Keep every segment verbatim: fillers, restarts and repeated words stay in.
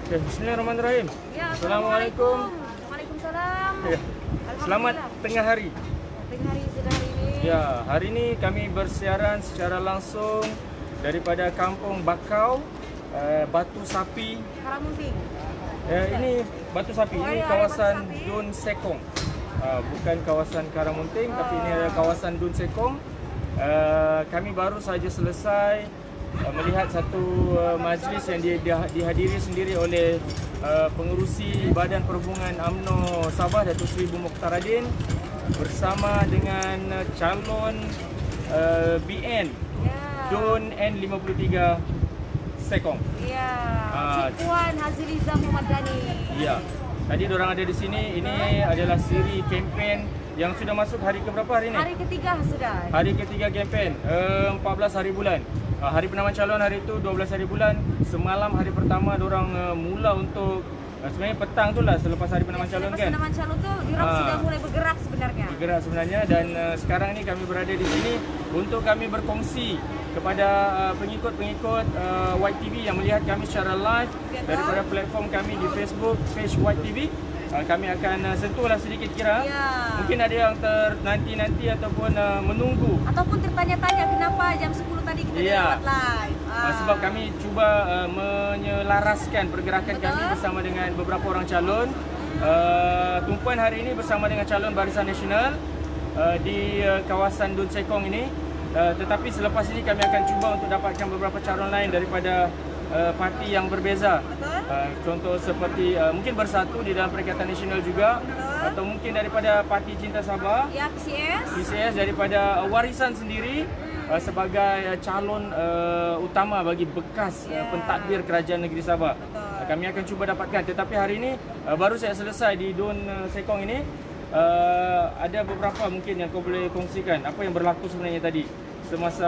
Okay, bismillahirrahmanirrahim. Ya, Assalamualaikum. Waalaikumsalam. Ya. Selamat tengah hari. Tengah hari sudah hari ini. Ya, hari ini kami bersiaran secara langsung daripada Kampung Bakau, uh, Batu Sapi. Karamunting. Uh, ini Batu Sapi, Oh, ini ya, kawasan Batu Sapi. Dun Sekong. Uh, bukan kawasan Karamunting, Oh. tapi ini adalah kawasan Dun Sekong. Uh, kami baru saja selesai uh, melihat satu uh, majlis yang di, di, dihadiri sendiri oleh uh, pengerusi Badan Perhubungan UMNO Sabah, Datuk Seri Bu Mokhtaradin, bersama dengan uh, calon uh, B N Ya. Dun N lima puluh tiga Sekong. Ya. Ah. Cik Puan Haziliza Muhammad Dhani. Ya. Tadi diorang ada di sini. Ini adalah siri kempen yang sudah masuk hari ke berapa hari ini? Hari ketiga sudah. Hari ketiga kempen, uh, empat belas hari bulan. Uh, hari penamaan calon hari itu dua belas hari bulan. Semalam hari pertama diorang uh, mula untuk uh, sebenarnya petang tu lah selepas hari penamaan calon Selepas kan. penamaan calon tu, diorang Ah. sudah mulai bergerak sebenarnya. Bergerak sebenarnya, dan uh, sekarang ni kami berada di sini untuk kami berkongsi kepada uh, pengikut-pengikut uh, White T V yang melihat kami secara live daripada platform kami di Facebook page White T V. Uh, kami akan uh, sentuhlah sedikit kira. Ya. Mungkin ada yang ternanti-nanti ataupun uh, menunggu. Ataupun tertanya-tanya kenapa jam sepuluh tadi kita Ya. dapat live. Uh, sebab kami cuba uh, menyelaraskan pergerakan Betul. kami bersama dengan beberapa orang calon. Uh, tumpuan hari ini bersama dengan calon Barisan Nasional uh, di uh, kawasan Dun Sekong ini. Uh, tetapi selepas ini kami akan cuba untuk dapatkan beberapa calon lain daripada uh, parti yang berbeza. Uh, contoh seperti uh, mungkin Bersatu di dalam Perikatan Nasional juga, Betul. atau mungkin daripada Parti Cinta Sabah, Ya, P C S. P C S daripada uh, Warisan sendiri uh, sebagai uh, calon uh, utama bagi bekas uh, Ya. pentadbir Kerajaan Negeri Sabah. Betul. Uh, kami akan cuba dapatkan, tetapi hari ini uh, baru saya selesai di Dun uh, Sekong ini. Uh, ada beberapa mungkin yang kau boleh kongsikan apa yang berlaku sebenarnya tadi semasa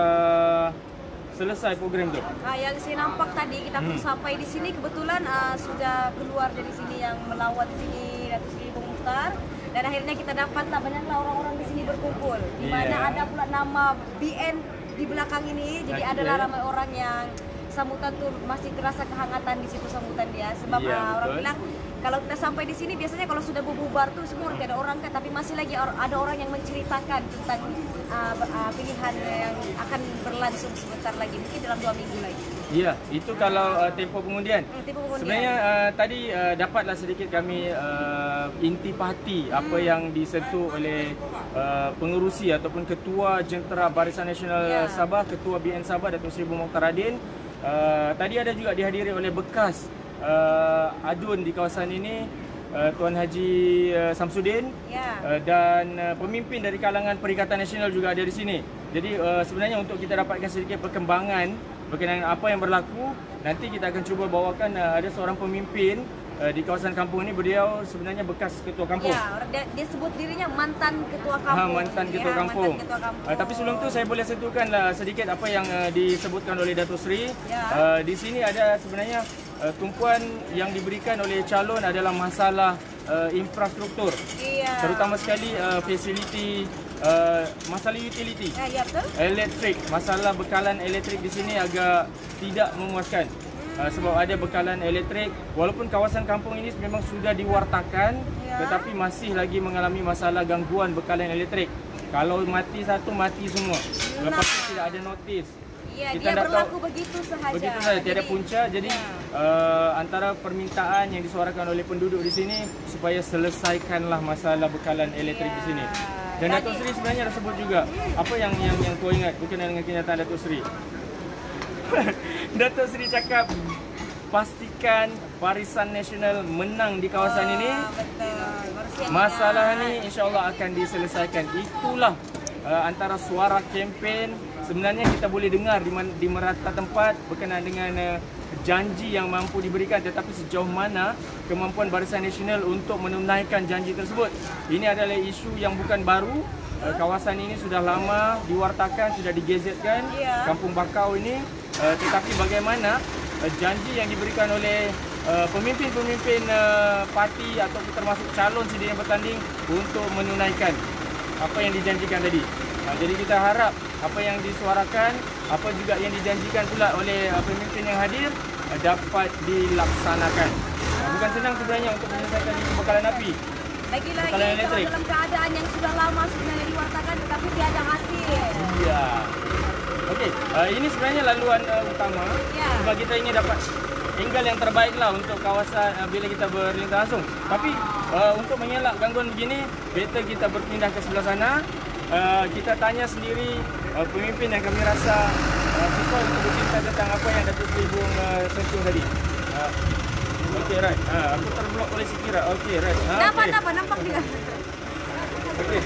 selesai program tu. Ah, yang saya nampak tadi kita pun Hmm. sampai di sini kebetulan ah, sudah keluar dari sini yang melawat di sini Datuk Seri Bung Mukhtar, dan akhirnya kita dapatlah banyaklah orang-orang di sini berkumpul, di mana Yeah. ada pula nama B N di belakang ini. Jadi Okay. adalah ramai orang yang sambutan tuh masih terasa kehangatan di situ sambutan dia, sebab Yeah, ah, orang betul. bilang kalau kita sampai di sini biasanya kalau sudah berbubar tuh semua tidak ada orang kan, tapi masih lagi or- ada orang yang menceritakan tentang ah, ber- ah, pilihan yang akan berlangsung sebentar lagi, mungkin dalam dua minggu lagi. Ya, itu kalau uh, tempoh pengundian. Hmm, tempoh pengundian. Sebenarnya uh, tadi uh, dapatlah sedikit kami uh, intipati apa yang disentuh oleh uh, pengerusi ataupun Ketua Jentera Barisan Nasional Ya. Sabah, Ketua B N Sabah Datuk Seri Bu Mokhtaradin. Uh, tadi ada juga dihadiri oleh bekas uh, adun di kawasan ini, uh, Tuan Haji uh, Samsudin. Ya. Uh, dan uh, pemimpin dari kalangan Perikatan Nasional juga ada di sini. Jadi uh, sebenarnya untuk kita dapatkan sedikit perkembangan berkenaan apa yang berlaku, nanti kita akan cuba bawakan uh, ada seorang pemimpin uh, di kawasan kampung ini. Beliau sebenarnya bekas ketua kampung. Ya, dia, dia sebut dirinya mantan ketua Ha, kampung. mantan ketua Ya, kampung. Mantan ketua kampung. Uh, tapi sebelum tu saya boleh sentuhkanlah sedikit apa yang uh, disebutkan oleh Datuk Seri. Ya. Uh, di sini ada sebenarnya uh, tumpuan yang diberikan oleh calon adalah masalah uh, infrastruktur. Iya. Terutama sekali uh, fasiliti, uh, masalah utility. Ya, ya betul. Elektrik, masalah bekalan elektrik di sini agak tidak memuaskan. Uh, sebab ada bekalan elektrik, walaupun kawasan kampung ini memang sudah diwartakan, Ya. tetapi masih lagi mengalami masalah gangguan bekalan elektrik. Kalau mati satu, mati semua. Lepas tu tidak ada notis. Iya, Kita dia tak berlaku tahu- begitu sahaja. Begitu saja, tiada Jadi, punca. Jadi ya. uh, antara permintaan yang disuarakan oleh penduduk di sini supaya selesaikanlah masalah bekalan elektrik Ya. di sini. Dan Jadi- Datuk Seri sebenarnya dah sebut juga apa yang yang yang kau ingat berkenaan dengan kenyataan Datuk Seri. Datuk Seri cakap pastikan Barisan Nasional menang di kawasan ini. Ah, betul. Baru siap Masalah ingat. ni insya-Allah akan diselesaikan. Itulah uh, antara suara kempen. Sebenarnya kita boleh dengar di, man, di merata tempat berkenaan dengan uh, janji yang mampu diberikan, tetapi sejauh mana kemampuan Barisan Nasional untuk menunaikan janji tersebut. Ini adalah isu yang bukan baru. Uh, kawasan ini sudah lama diwartakan, sudah digazetkan. Ya. Kampung Bakau ini, uh, tetapi bagaimana uh, janji yang diberikan oleh uh, pemimpin-pemimpin uh, parti atau termasuk calon sendiri yang bertanding untuk menunaikan apa yang dijanjikan tadi. Uh, jadi kita harap apa yang disuarakan, apa juga yang dijanjikan pula oleh uh, pemimpin yang hadir uh, dapat dilaksanakan. Uh, bukan senang sebenarnya untuk menyelesaikan ini bekalan api. Lagi-lagi Bekalan kalau elektrik. dalam keadaan yang sudah lama sebenarnya diwartakan tetapi tiada hasil. Iya. Okey, uh, ini sebenarnya laluan uh, utama. Ya. Sebab kita ingin dapat angle yang terbaik lah untuk kawasan uh, bila kita berlintas langsung. Tapi uh, untuk mengelak gangguan begini, better kita berpindah ke sebelah sana. Uh, kita tanya sendiri uh, pemimpin yang kami rasa uh, susah untuk bercerita tentang apa yang Datuk Seri Bung uh, sentuh tadi. Uh, Okey, right. Uh, aku terblok oleh Sikira. Okey, right. Uh, Nampak, okay. nampak, nampak juga. Okey.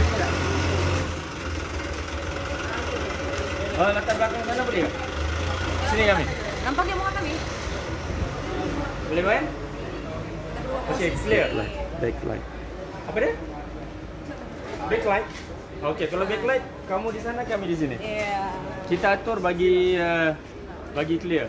Oh, latar belakang sana boleh ke? Sini kami. Nampak dia muka kami? Boleh main? Okey, clear. Backlight. Apa dia? Backlight. Okey, kalau backlight kamu di sana, kami di sini. Iya. Kita atur bagi uh, bagi clear.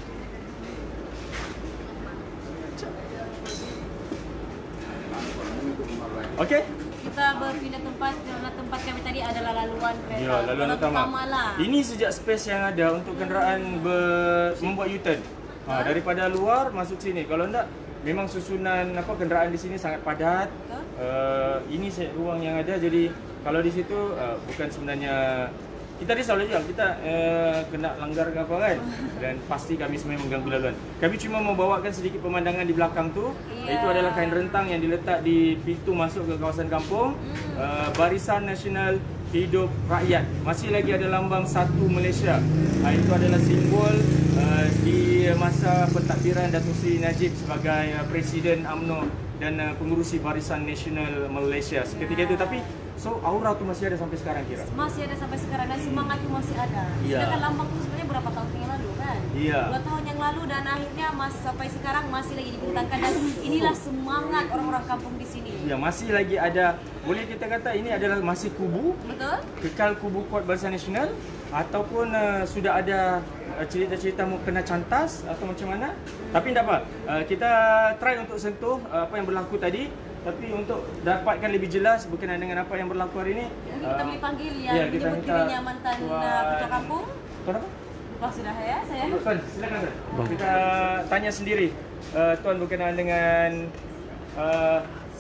Okey? Kita berpindah tempat karena tempat kami tadi adalah laluan kereta. Ya, laluan utama. lah. Ini sejak space yang ada untuk kenderaan ber, membuat U-turn. Ha, daripada luar masuk sini. Kalau enggak, memang susunan apa kenderaan di sini sangat padat. Uh, ini ruang yang ada, jadi kalau di situ uh, bukan sebenarnya kita risau saja kita uh, kena langgar ke apa kan, dan pasti kami sebenarnya mengganggu laluan. Kami cuma mau bawakan sedikit pemandangan di belakang tu. Yeah. Itu adalah kain rentang yang diletak di pintu masuk ke kawasan kampung. Uh, Barisan Nasional Hidup Rakyat. Masih lagi ada lambang Satu Malaysia. Uh, itu adalah simbol uh, di masa pentadbiran Datuk Seri Najib sebagai uh, Presiden U M N O dan uh, pengurusi Barisan Nasional Malaysia seketika itu. Tapi so aura tu masih ada sampai sekarang kira. Masih ada sampai sekarang dan semangat itu masih ada. Iya. Sedangkan lambang itu sebenarnya berapa tahun yang lalu kan? Iya. Dua tahun yang lalu dan akhirnya mas sampai sekarang masih lagi dibentangkan dan inilah semangat orang-orang kampung di sini. Ya, masih lagi ada, boleh kita kata ini adalah masih kubu, Betul? kekal kubu kuat Barisan Nasional, ataupun uh, sudah ada uh, cerita-cerita mau kena cantas atau macam mana. Tapi tidak apa, uh, kita try untuk sentuh uh, apa yang berlaku tadi. Tapi untuk dapatkan lebih jelas berkenaan dengan apa yang berlaku hari ini, Mungkin kita boleh panggil yang ya, kita menyebut minta dirinya mantan uh, Tuan- ketua kampung. Tuan apa? Lupa sudah ya saya. Tuan, silakan Tuan. Kita tanya sendiri uh, Tuan berkenaan dengan uh,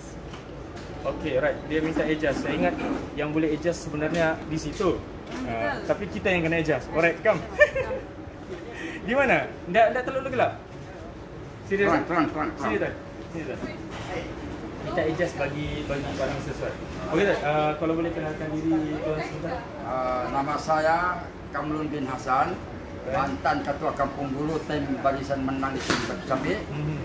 okey, right. Dia minta adjust. Saya ingat yang boleh adjust sebenarnya di situ. Uh, tapi kita yang kena adjust. Alright, come. Di mana? Ndak ndak terlalu gelap. Sini Terang, terang, terang, terang. Sini Tuan. Sini Tuan. Kita adjust bagi bagi paling sesuai. Okey Tuan, uh, kalau boleh kenalkan diri Tuan sebentar. Uh, nama saya Kamlun bin Hasan, mantan ketua kampung dulu tim Barisan Menang di sini Batu Sapi. Mhm.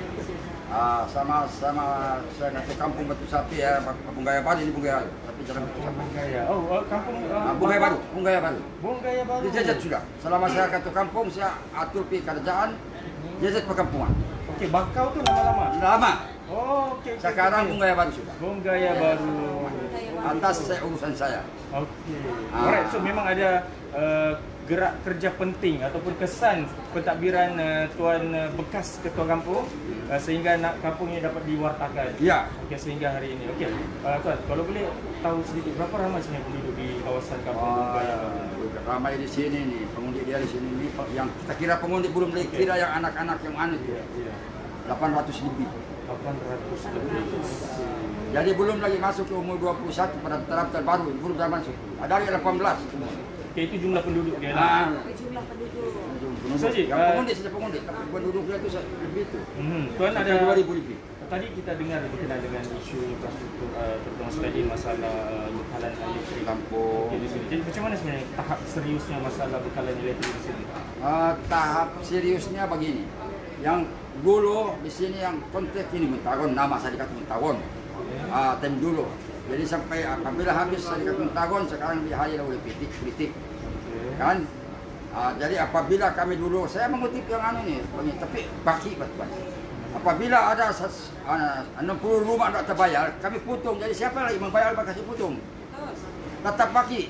Uh, sama sama saya ketua kampung Batu Sapi ya, Kampung Gaya Baru ini Kampung Gaya Baru, tapi jalan Batu Sapi. Bungaya. Oh, oh, kampung uh, Uh, Kampung Gaya Baru, Kampung Gaya Baru. Bungaya Baru. Dijajat sudah. Selama saya ketua kampung, saya atur pi kerajaan jajat perkampungan. Okey, Bakau tu lama-lama. Lama. Oh, okey. okey, Sekarang okey. Kampung Gaya Baru sudah. Bungaya Baru. Atas saya urusan saya. Okey. Ah. Alright, so memang ada uh, gerak kerja penting ataupun kesan pentadbiran uh, Tuan uh, bekas ketua kampung uh, sehingga nak kampung ini dapat diwartakan. Ya. Okey, sehingga hari ini. Okey. Uh, Tuan, kalau boleh tahu sedikit berapa ramai sebenarnya penduduk di kawasan kampung Bungaya Baru? Uh, ramai di sini nih, pengundi dia di sini nih, yang kita kira pengundi belum lagi kira yang anak-anak yang anu itu Ya, ya. delapan ratus lebih. delapan ratus lebih. Jadi belum lagi masuk ke umur dua puluh satu pada taraf terbaru, belum dah masuk. Ada yang delapan belas. Okey, itu jumlah penduduk dia lah. Nah, Jumlah penduduk. penduduk. Saji, Yang uh, pengundi saja pengundi, tapi penduduknya itu lebih itu. Hmm, Tuan ada Ada dua ribu lebih. Tadi kita dengar berkenaan dengan isu infrastruktur uh, terutama sekali masalah uh, bekalan elektrik Kampung. di sini. Jadi macam mana sebenarnya tahap seriusnya masalah bekalan elektrik di sini? Uh, tahap seriusnya begini. Yang dulu di sini yang konteks ini Muntagon, nama saya dikatakan Muntagon. Uh, tim dulu. Jadi sampai apabila habis saya dikatakan Muntagon, sekarang dihalil oleh politik, politik. Kan? Uh, jadi apabila kami dulu, saya mengutip yang anu nih, begini, tapi baki betul. Apabila ada ses- uh, enam puluh rumah tak terbayar, kami putung. Jadi siapa lagi membayar bakasi putung? Tetap baki.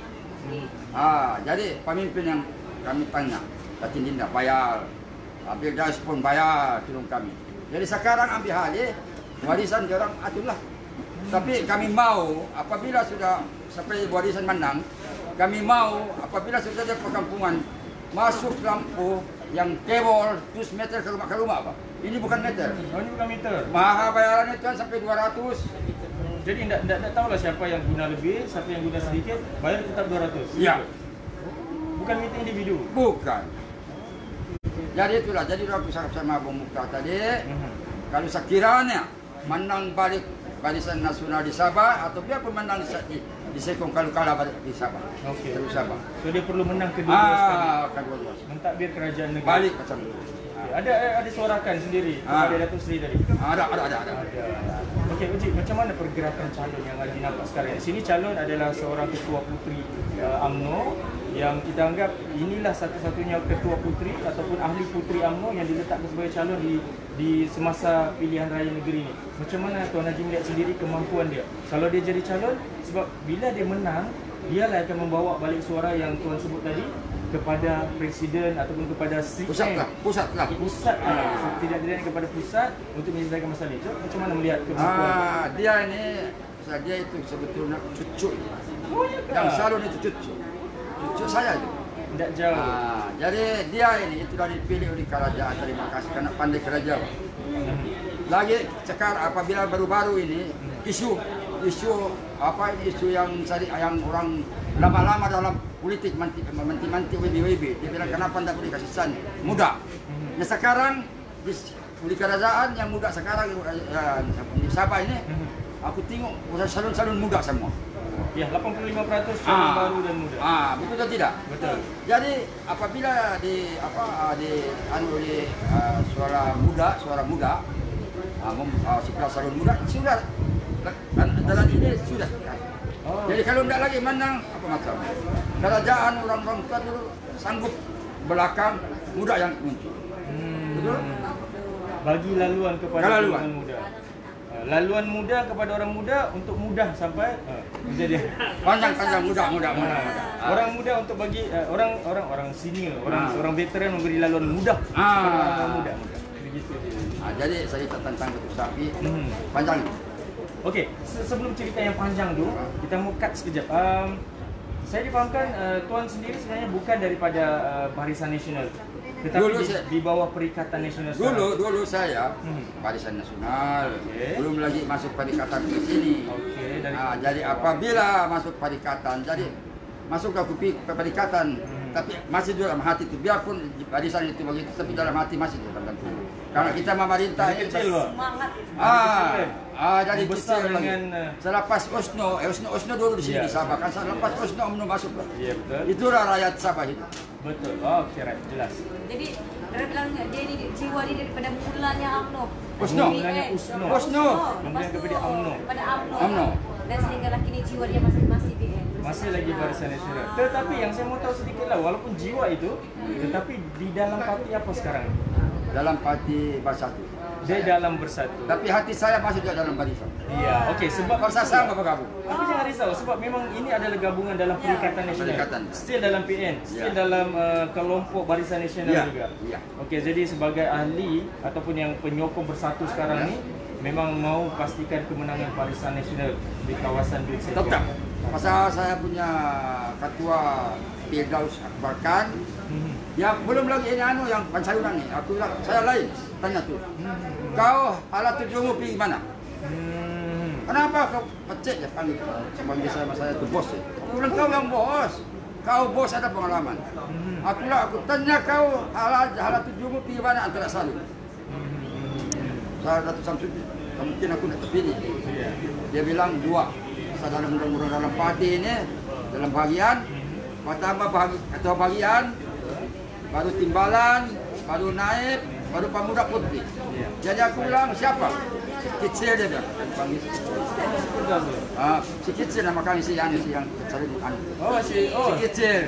Ah, jadi pemimpin yang kami tanya, Datin Dinda bayar, Abil Das pun bayar tolong kami. Jadi sekarang ambil alih warisan orang atulah. Tapi kami mau apabila sudah sampai warisan menang, kami mau apabila sudah ada perkampungan masuk lampu yang kebol terus meter ke rumah ke rumah Pak. Ini bukan meter. Oh, ini bukan meter. Mahal bayarannya Tuan sampai dua ratus. Jadi tidak tidak tahu lah siapa yang guna lebih, siapa yang guna sedikit, bayar tetap dua ratus. Iya. Bukan meter individu. Bukan. Jadi itulah, jadi aku sama Bung Mukhtar tadi, Mhm. kalau sekiranya menang balik Barisan Nasional di Sabah atau biarpun menang di, di, di Sekong kalau kalah balik di Sabah. Okey. Terus Sabah. So dia perlu menang kedua-dua sekali. Ah, kedua-dua. Mentadbir kerajaan negeri. Balik macam itu. Okay. Ada ada suarakan sendiri Ah. kepada Datuk Seri tadi. Ada, ada, ada, ada. Ada. Okey, Uji, macam mana pergerakan calon yang ada nampak sekarang? Di sini calon adalah seorang ketua puteri uh, U M N O yang kita anggap inilah satu-satunya ketua puteri ataupun ahli puteri U M N O yang diletakkan sebagai calon di di semasa pilihan raya negeri ini. Macam mana Tuan Haji melihat sendiri kemampuan dia? Kalau dia jadi calon, sebab bila dia menang, dialah akan membawa balik suara yang Tuan sebut tadi kepada presiden ataupun kepada C M. Pusat lah, pusat lah. Pusat lah. So, tidak-tidak kepada pusat untuk menyelesaikan masalah itu. Macam mana melihat kemampuan? Ah, dia ini, dia itu sebetulnya cucu. Oh, ya ke? Yang salon itu cucu. Cucu saya itu. Tidak jauh. Ah, jadi dia ini itu dah dipilih oleh kerajaan. Terima kasih karena pandai kerajaan. Lagi sekarang apabila baru-baru ini isu isu apa ini isu yang cari yang orang lama-lama dalam politik manti-manti W B W B. Dia bilang kenapa tidak boleh kasih san muda. Nah sekarang di, di kerajaan yang muda sekarang ya, di Sabah ini aku tengok salon-salon muda semua. Ya, delapan puluh lima peratus calon Ah. baru dan muda. Ah, betul atau tidak? Betul. Jadi apabila di apa di anu di uh, suara muda, suara muda, uh, uh, sebelah salon muda sudah dalam ini sudah. Oh. Jadi kalau tidak lagi menang apa macam? Kerajaan orang-orang tua dulu sanggup belakang muda yang muncul. Hmm. Betul? Bagi laluan kepada Laluan. golongan muda. Uh, Laluan muda kepada orang muda untuk mudah sampai uh, menjadi Panjang-panjang muda, muda, muda. muda. Ah. Orang muda untuk bagi uh, orang orang orang senior, orang Ah. orang veteran memberi laluan mudah Ah. kepada orang muda. Begitu dia. Ah, jadi cerita tentang Ketua Sapi Hmm. panjang. Okey, se- sebelum cerita yang panjang tu, kita mau cut sekejap. Um, saya difahamkan uh, Tuan sendiri sebenarnya bukan daripada uh, Barisan Nasional, tetapi Dulu di, saya- di bawah Perikatan Nasional sekarang. Dulu dulu saya Hmm. Barisan Nasional, Okey. belum lagi masuk Perikatan ke sini. Okey, dari Ah, jadi apabila masuk Perikatan, jadi masuk ke kupi Perikatan, Hmm. tapi masih dalam hati itu biarpun barisan itu begitu, tapi dalam hati masih tertentu. Karena kita memerintah Dari kecil, Pak. Semangat. Ah, Kecil. ah jadi Besar kecil lagi. dengan, uh, Selepas Osno, eh, Osno, Osno dulu di sini Ya. di Sabah kan. Selepas Osno belum masuk. Pak. Ya, betul. Itulah rakyat Sabah itu. Betul. Oh, okey, right. Jelas. Jadi dia bilang dia ini jiwa dia daripada mulanya U M N O. Usno. Mulanya Usno. Usno. Lepas tu Kemudian kepada U M N O. Pada U M N O. U M N O. Dan sehinggalah kini jiwa dia masih masih B N. Masih lagi Barisan Nasional. Tetapi yang saya mau tahu sedikit lah, walaupun jiwa itu, tetapi di dalam parti apa sekarang? Dalam parti Bersatu. Dia dalam Bersatu. Tapi hati saya masih juga dalam barisan. Iya, okey, sebab Bersama bergabung. tapi jangan risau sebab memang ini adalah gabungan dalam Perikatan Nasional. Perikatan. Still dalam P N, still Ya. dalam uh, kelompok Barisan Nasional Ya, juga. ya. Okey, jadi sebagai ahli ataupun yang penyokong Bersatu sekarang Ya. ni memang mau pastikan kemenangan Barisan Nasional di kawasan Duit Sekong. Tetap. Pasal saya punya ketua Firdaus Akbar Khan, Mhm. ya belum lagi ini anu yang pancalunan ni. Aku bilang, saya lain tanya tu. Kau alat tujuhmu pergi mana? Hmm. Kenapa kau pecik je panggil? Panggil saya saya tu bos. Je. Aku bilang kau yang bos. Kau bos ada pengalaman. Aku lah aku tanya kau alat alat tujuhmu pergi mana antara salun. Saya Datuk Samsudin, mungkin aku nak terpilih. Ya. Dia bilang dua. Saya dalam mudah-mudahan dalam parti ini, dalam bahagian, pertama bahagi, ketua bahagian, baru timbalan, baru naib, baru pemuda putri. Ya. Jadi aku bilang siapa? Si kecil dia bilang. Panggil. Betul tu. Ah, si kecil nama kami si yang si yang cari anu. Oh, si oh. Si kecil.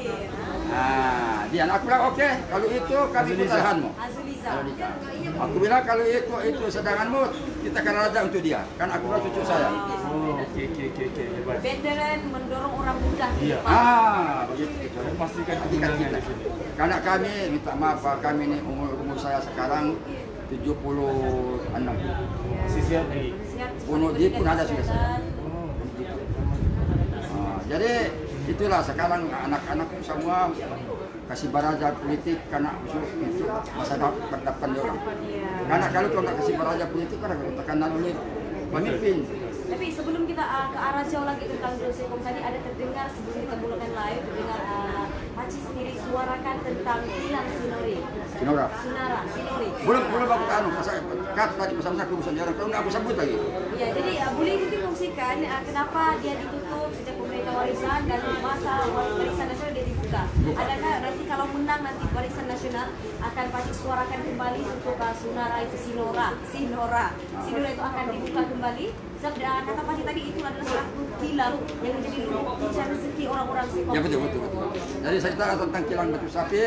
Ah, dia aku bilang okey, kalau itu kami Azuliza. putaranmu. Azuliza. Kalau dia. Aku bilang kalau itu itu sedanganmu, kita akan ada untuk dia. Kan aku bilang cucu saya. Oh, okey okey okey okey. Hebat. Veteran mendorong orang muda. Iya. Ah, begitu. Dan pastikan Hatikan kemenangan kita. di sini. Karena kami minta maaf Pak, kami ini umur umur saya sekarang tujuh puluh enam. Masih sihat lagi. Siap. Bunuh diri pun ada sudah saya. Oh. Ah, jadi itulah sekarang anak-anak semua kasih baraja politik karena untuk, untuk masa depan dia orang. Karena kalau kau nak kasih baraja politik, kan akan tekanan oleh pemimpin. Tapi sebelum kita uh, ke arah jauh lagi tentang John Sekong tadi ada terdengar sebelum kita mulakan live terdengar uh, Paci sendiri suarakan tentang kilang Sinori. Sinora. Sinara, Sinori. Belum belum aku tahu pasal kat tadi bersama urusan dia orang. Kau nak aku sebut lagi. Ya, jadi uh, boleh mungkin kongsikan uh, kenapa dia ditutup sejak pemerintah warisan dan masa warisan nasional dia dibuka. Adakah nanti kalau menang nanti warisan nasional akan Paci suarakan kembali untuk uh, Sinara itu Sinora, Sinora. Sinora itu akan dibuka kembali. Sebab uh, kata Paci tadi itu adalah satu kilang yang menjadi lumpuh rezeki orang-orang Sekong. Ya betul betul betul. Jadi saya cerita tentang kilang batu sapi.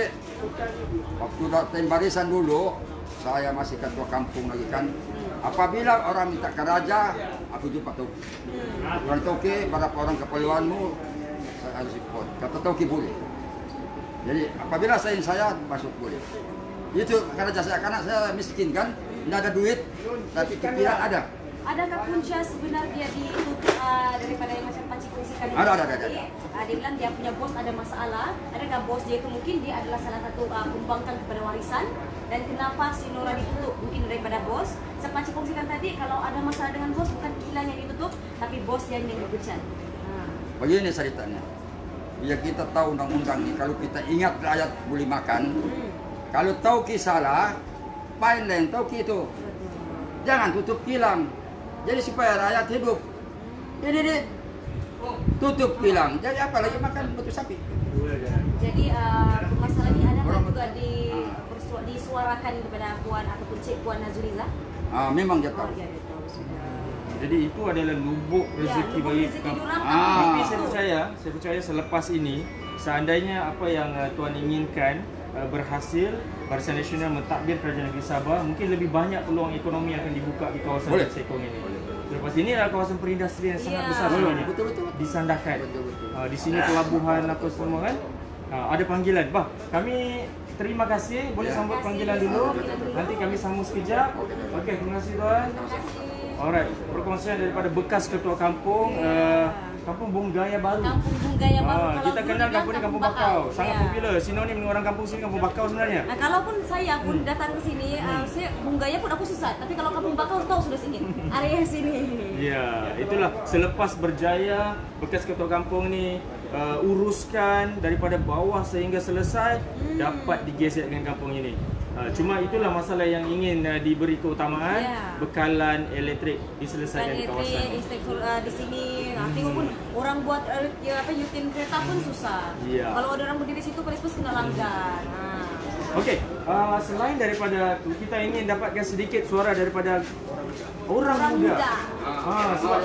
Waktu datang barisan dulu, saya masih ketua kampung lagi kan. Apabila orang minta ke raja, aku jumpa Toki. Orang Toki, berapa orang keperluanmu, saya harus ikut. Kata Toki boleh. Jadi apabila saya saya masuk boleh. Itu karena saya karena saya miskin kan, tidak ada duit, tapi pikiran ada. Adakah punca sebenarnya ditutup uh, daripada yang macam Paci kongsikan itu? Ada, ada, ada, ada. Uh, dia bilang dia punya bos ada masalah. Adakah bos dia itu mungkin dia adalah salah satu uh, pembangkang kepada warisan? Dan kenapa Sinora ditutup? Mungkin daripada bos. Paci kongsikan tadi kalau ada masalah dengan bos bukan kilang yang ditutup, tapi bos yang yang dipecat. Uh. Begini ceritanya. Biar kita tahu undang-undang ini, kalau kita ingat rakyat boleh makan, hmm. kalau tahu salah, paling lain tahu itu. Jangan tutup kilang. Jadi supaya rakyat hidup. Jadi di tutup kilang. Jadi apa lagi makan batu sapi? Jadi uh, masalah ini ada juga di disuarakan kepada Puan ataupun Cik Puan Nazuriza? Ah, memang dia tahu. Oh, ya, dia tahu. Jadi itu adalah lubuk rezeki ya, bagi kampung. ah. Tapi saya percaya, saya percaya selepas ini, seandainya apa yang uh, Tuan inginkan uh, berhasil, Barisan Nasional mentadbir Kerajaan Negeri Sabah, mungkin lebih banyak peluang ekonomi akan dibuka di kawasan Boleh. Sekong ini. Lepas ini adalah kawasan perindustrian yang sangat ya. besar sebenarnya. Betul betul. Disandarkan. Betul betul. Uh, di sini pelabuhan apa semua kan. Uh, ada panggilan. Bah, kami terima kasih. Boleh Ya. sambut panggilan dulu. Nanti kami sambung sekejap. Okey, terima kasih tuan. Alright, perkongsian daripada bekas ketua kampung, uh, kampung Bunggaya Baru. Kampung Bunggaya Baru. Ah, Kalau kita dulu kenal dibilang kampung ni kampung Bakau. Sangat Ya. popular. Sinonim dengan orang kampung sini kampung Bakau sebenarnya. Nah, kalaupun saya pun Hmm. datang ke sini, uh, saya Bunggaya pun aku susah. Tapi kalau kampung Bakau tahu sudah sini, area sini. Ya, itulah selepas berjaya bekas ketua kampung ni uh, uruskan daripada bawah sehingga selesai, Hmm. dapat digesek dengan kampung ini. Uh, cuma itulah masalah yang ingin uh, diberi keutamaan, Ya. bekalan elektrik diselesaikan di kawasan ini. Instruktur uh, di sini. Nah, tengok pun orang buat uh, ya, apa yutin kereta pun susah. Ya. Kalau ada orang berdiri situ, paling kena langgar. Nah. Okey, uh, selain daripada tu, kita ingin dapatkan sedikit suara daripada orang, Orang muda. muda. Ah, sebab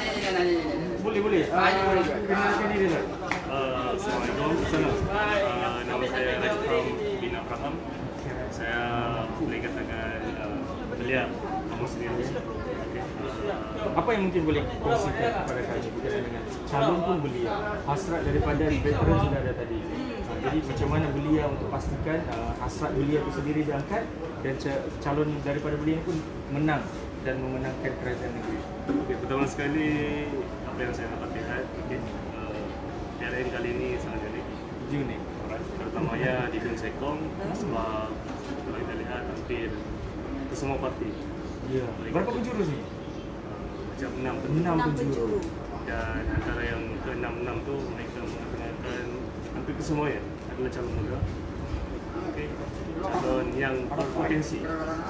boleh boleh. Uh, kenalkan diri tak? Uh, Assalamualaikum. Uh, nama saya Rajkam bin Abraham. Saya boleh katakan uh, belia kamu sendiri. Okay. Uh, Apa yang mungkin boleh kongsikan kepada kami berkaitan dengan calon pun belia? Hasrat daripada veteran sudah ada tadi. Uh, jadi macam mana belia untuk pastikan uh, hasrat belia itu sendiri diangkat dan ca- calon daripada belia pun menang dan memenangkan kerajaan negeri. okay, pertama sekali apa yang saya dapat lihat, okay, uh, P R N kali ini sangat unik. Unik. Alright. Terutamanya di John Sekong sebab kalau kita lihat hampir ke semua parti. Ya. Berapa penjuru ni? Uh, macam enam Enam Enam penjuru. penjuru. dan antara yang ke enam-enam tu mereka mengatakan hampir kesemuanya adalah calon muda. Okay. Calon yang berpotensi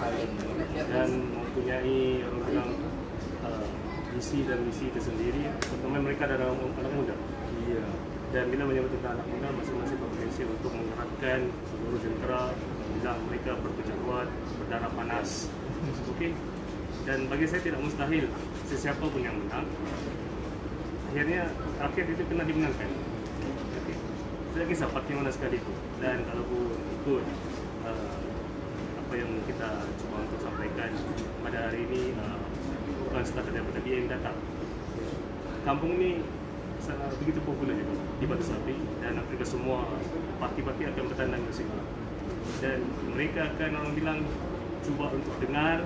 dan mempunyai orang bilang uh, visi dan misi tersendiri, terutama mereka adalah anak muda. Ya. Dan bila menyebut tentang anak muda, masing-masing berpotensi untuk menggerakkan seluruh jentera bila mereka berpecah kuat, berdarah panas. Okey. Dan bagi saya tidak mustahil sesiapa pun yang menang, akhirnya rakyat itu kena dimenangkan. Okey. Tidak kisah parti mana sekali itu. Dan kalau pun ikut uh, apa yang kita cuba untuk sampaikan pada hari ini, uh, bukan start daripada B M data. Kampung ini sangat begitu popular juga di Batu Sapi dan hampir semua parti-parti akan bertandang ke sini. Dan mereka akan orang bilang cuba untuk dengar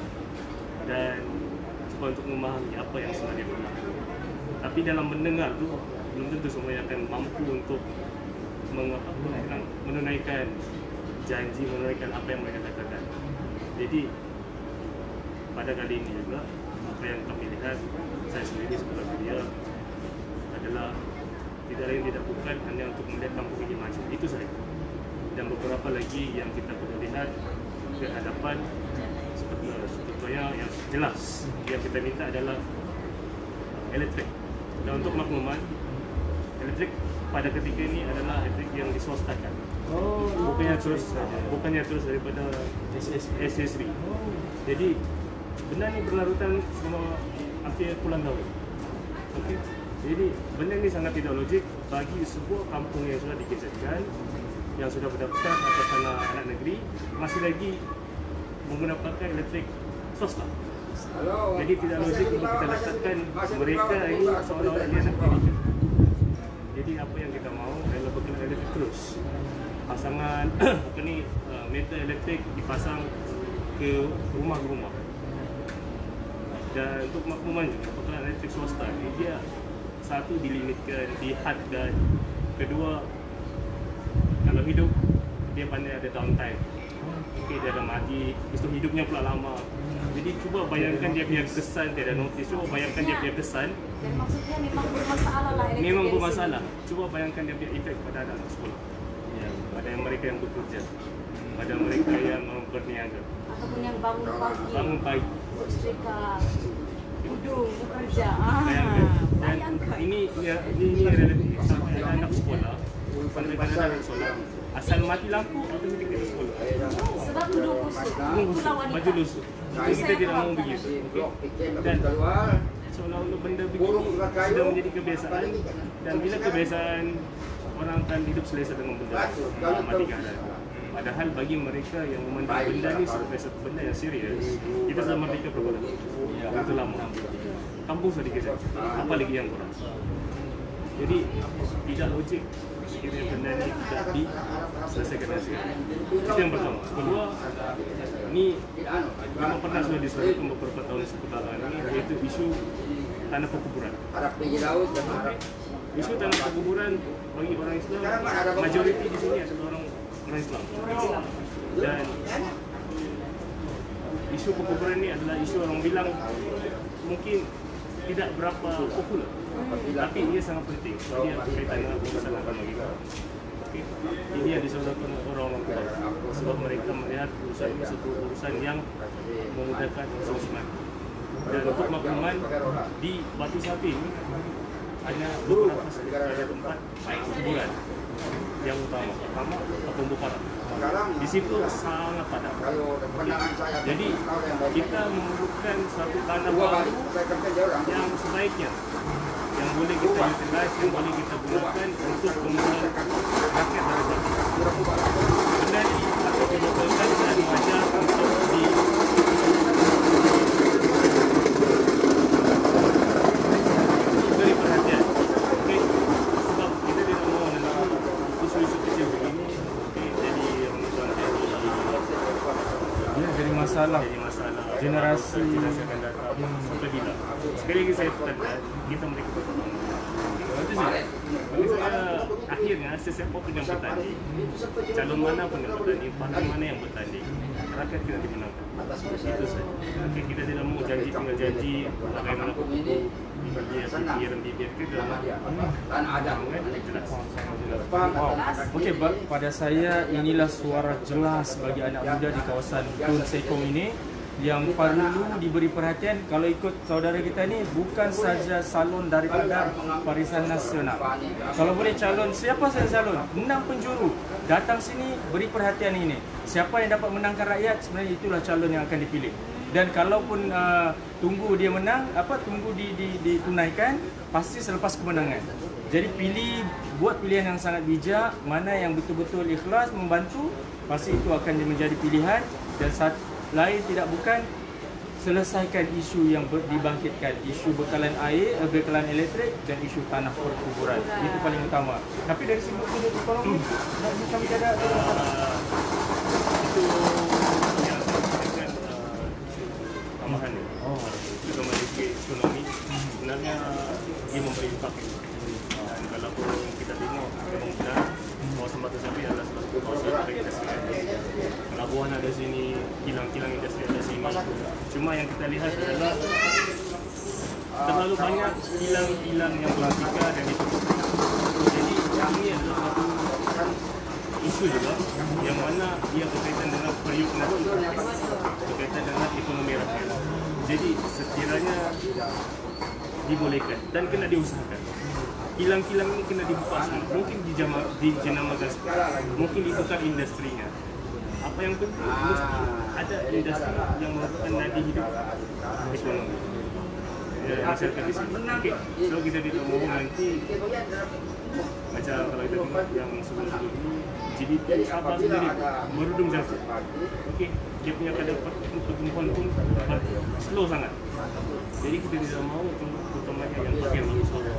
dan cuba untuk memahami apa yang sebenarnya berlaku. Tapi dalam mendengar tu belum tentu semua yang akan mampu untuk meng- menunaikan janji, menunaikan apa yang mereka katakan. Jadi pada kali ini juga apa yang kami lihat, saya sendiri sebagai media, adalah tidak lain tidak bukan hanya untuk melihat kampung ini maju, itu saja. Dan beberapa lagi yang kita perlu lihat ke hadapan, seperti contohnya yang jelas yang kita minta adalah elektrik. Dan untuk makluman, elektrik pada ketika ini adalah elektrik yang diswastakan. Oh, Bukannya terus bukannya terus daripada S S B. Jadi benda ni berlarutan selama akhir puluhan tahun. Okey. Jadi benda ni sangat tidak logik bagi sebuah kampung yang sudah digeserkan, yang sudah berdaftar atas tanah anak negeri, masih lagi menggunakan elektrik swasta. Jadi tidak logik untuk kita letakkan mereka ini seolah-olah dia anak negeri. Jadi apa yang kita mahu adalah berkenaan elektrik terus. Pasangan apa ni uh, meter elektrik dipasang ke rumah-rumah. Dan untuk makluman juga berkenaan elektrik swasta ni, dia satu dilimitkan, dihadkan, kedua kalau hidup dia pandai ada downtime. Okay, dia ada mati, itu hidupnya pula lama. Jadi cuba bayangkan dia punya kesan, dia ada notis, cuba bayangkan dia punya kesan. Dan maksudnya memang bermasalah lah elektrik Memang dari bermasalah. sini. Cuba bayangkan dia punya efek pada anak-anak sekolah. Ya, pada yang mereka yang bekerja, pada mereka yang berniaga, Ataupun yang bangun pagi, bangun pagi. bersetrika, duduk, bekerja. Ah, Bayangkan. Dan bayangkan. ini ya, ini, ini relatif sampai ada anak sekolah, sampai ada anak sekolah. Asal mati lampu, automatik kita sekolah. Sebab duduk kusut. Itulah wanita. Baju lusuh. Jadi kita tidak mahu begitu. Okay? Dan seolah-olah benda begini sudah menjadi kebiasaan. Dan bila kebiasaan, orang akan hidup selesa dengan benda uh, mati keadaan. Padahal bagi mereka yang memandang benda ni sebagai satu benda yang serius, kita sudah merdeka berapa lama? Ya, itu lama. Kampung sudah digeser. Apa lagi yang kurang? Jadi tidak logik sekiranya benda ni tidak diselesaikan dengan segera. Itu yang pertama. Kedua, ni memang pernah sudah disebutkan beberapa tahun sebelum ini, yaitu isu tanah perkuburan. Isu tanah perkuburan bagi orang Islam, majoriti di sini adalah orang orang Islam. Dan isu perkuburan ini adalah isu orang bilang mungkin tidak berapa popular, tapi ia sangat penting. Dia berkaitan dengan urusan agama kita. Okay. Ini yang disodorkan orang-orang tua, sebab mereka melihat urusan ini satu urusan yang memudahkan urusan Islam. Dan untuk makluman, di Batu Sapi hanya beberapa ada tempat kuburan yang utama, pertama Kampung Bukara. Di situ sangat padat. Jadi kita memerlukan satu tanah baru yang sebaiknya, yang boleh kita utilize, yang boleh kita gunakan untuk kemudian rakyat dari Batu. Benda ini akan dilakukan dan wajar untuk di beri perhatian. Okay. Sebab kita tidak mahu nanti isu-isu kecil begini, okay, jadi orang jadi ya, jadi masalah. jadi masalah Generasi. generasi akan datang sampai bila. Sekali lagi saya tekankan, kita mereka bertolong. Itu saja. Bagi saya, akhirnya sesiapa pun yang bertanding, calon mana pun yang bertanding, partai mana yang bertanding, rakyat kita dimenangkan. Itu saja. Okay, kita tidak mau janji tinggal janji, bagaimana pun itu dibiar dan dibiar kita. Dan ada Jelas. Wow. Okey, ba- pada saya inilah suara jelas bagi anak muda di kawasan Tun Sekong ini yang perlu diberi perhatian. Kalau ikut saudara kita ni, bukan saja salon daripada Barisan Nasional. Kalau boleh calon, siapa saja calon, enam penjuru datang sini, beri perhatian ini. Siapa yang dapat menangkan rakyat, sebenarnya itulah calon yang akan dipilih. Dan kalaupun uh, tunggu dia menang, apa tunggu di, di, ditunaikan, pasti selepas kemenangan. Jadi pilih, buat pilihan yang sangat bijak, mana yang betul-betul ikhlas membantu, pasti itu akan menjadi pilihan. Dan saat lain tidak bukan, selesaikan isu yang ber, dibangkitkan, isu bekalan air, eh, bekalan elektrik dan isu tanah perkuburan. Itu paling utama. Tapi dari sudut ekonomi, hmm. kami tidak ada Uh, itu yang saya sampaikan, uh, tambahan ni. Oh. Itu dari segi ekonomi, sebenarnya dia memberi impak. Dan kalau pun kita tengok, memang benar kawasan ada sini, kilang-kilang industri ada sini. Cuma yang kita lihat adalah terlalu banyak kilang-kilang yang berbeda dan itu. Jadi ini adalah satu isu juga yang mana ia berkaitan dengan periuk nasi, berkaitan dengan ekonomi rakyat. Jadi sekiranya dibolehkan dan kena diusahakan, kilang-kilang ini kena dibuka semua. Mungkin di jama, di jenamakan, mungkin ditukar industrinya. Apa yang penting mesti ada industri yang merupakan nadi hidup ekonomi ya, masyarakat di sini. Okay. So kita tidak mau nanti macam kalau kita tengok yang sebelum-sebelum ini G D P Sabah sendiri merudum jatuh. Okey, dia punya kadar pertumbuhan pun slow sangat. Jadi kita tidak mahu terutamanya yang bagian manusia.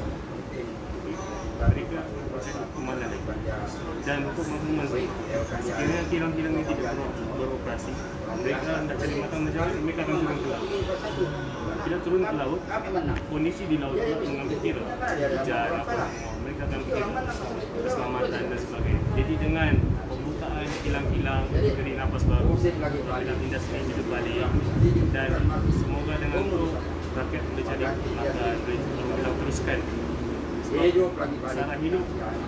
Mereka macam kemana lagi. Dan untuk menghukum sekiranya kilang-kilang ini tidak beroperasi, mereka nak cari makan macam mana, mereka akan turun ke laut. Bila turun ke laut, kondisi di laut itu mengambil kira hujan apa semua, mereka akan fikir keselamatan dan sebagainya. Jadi dengan pembukaan kilang-kilang, dari nafas baru, dalam industri hidup balik, dan semoga dengan itu rakyat boleh cari makan, boleh teruskan. Sebab cara hidup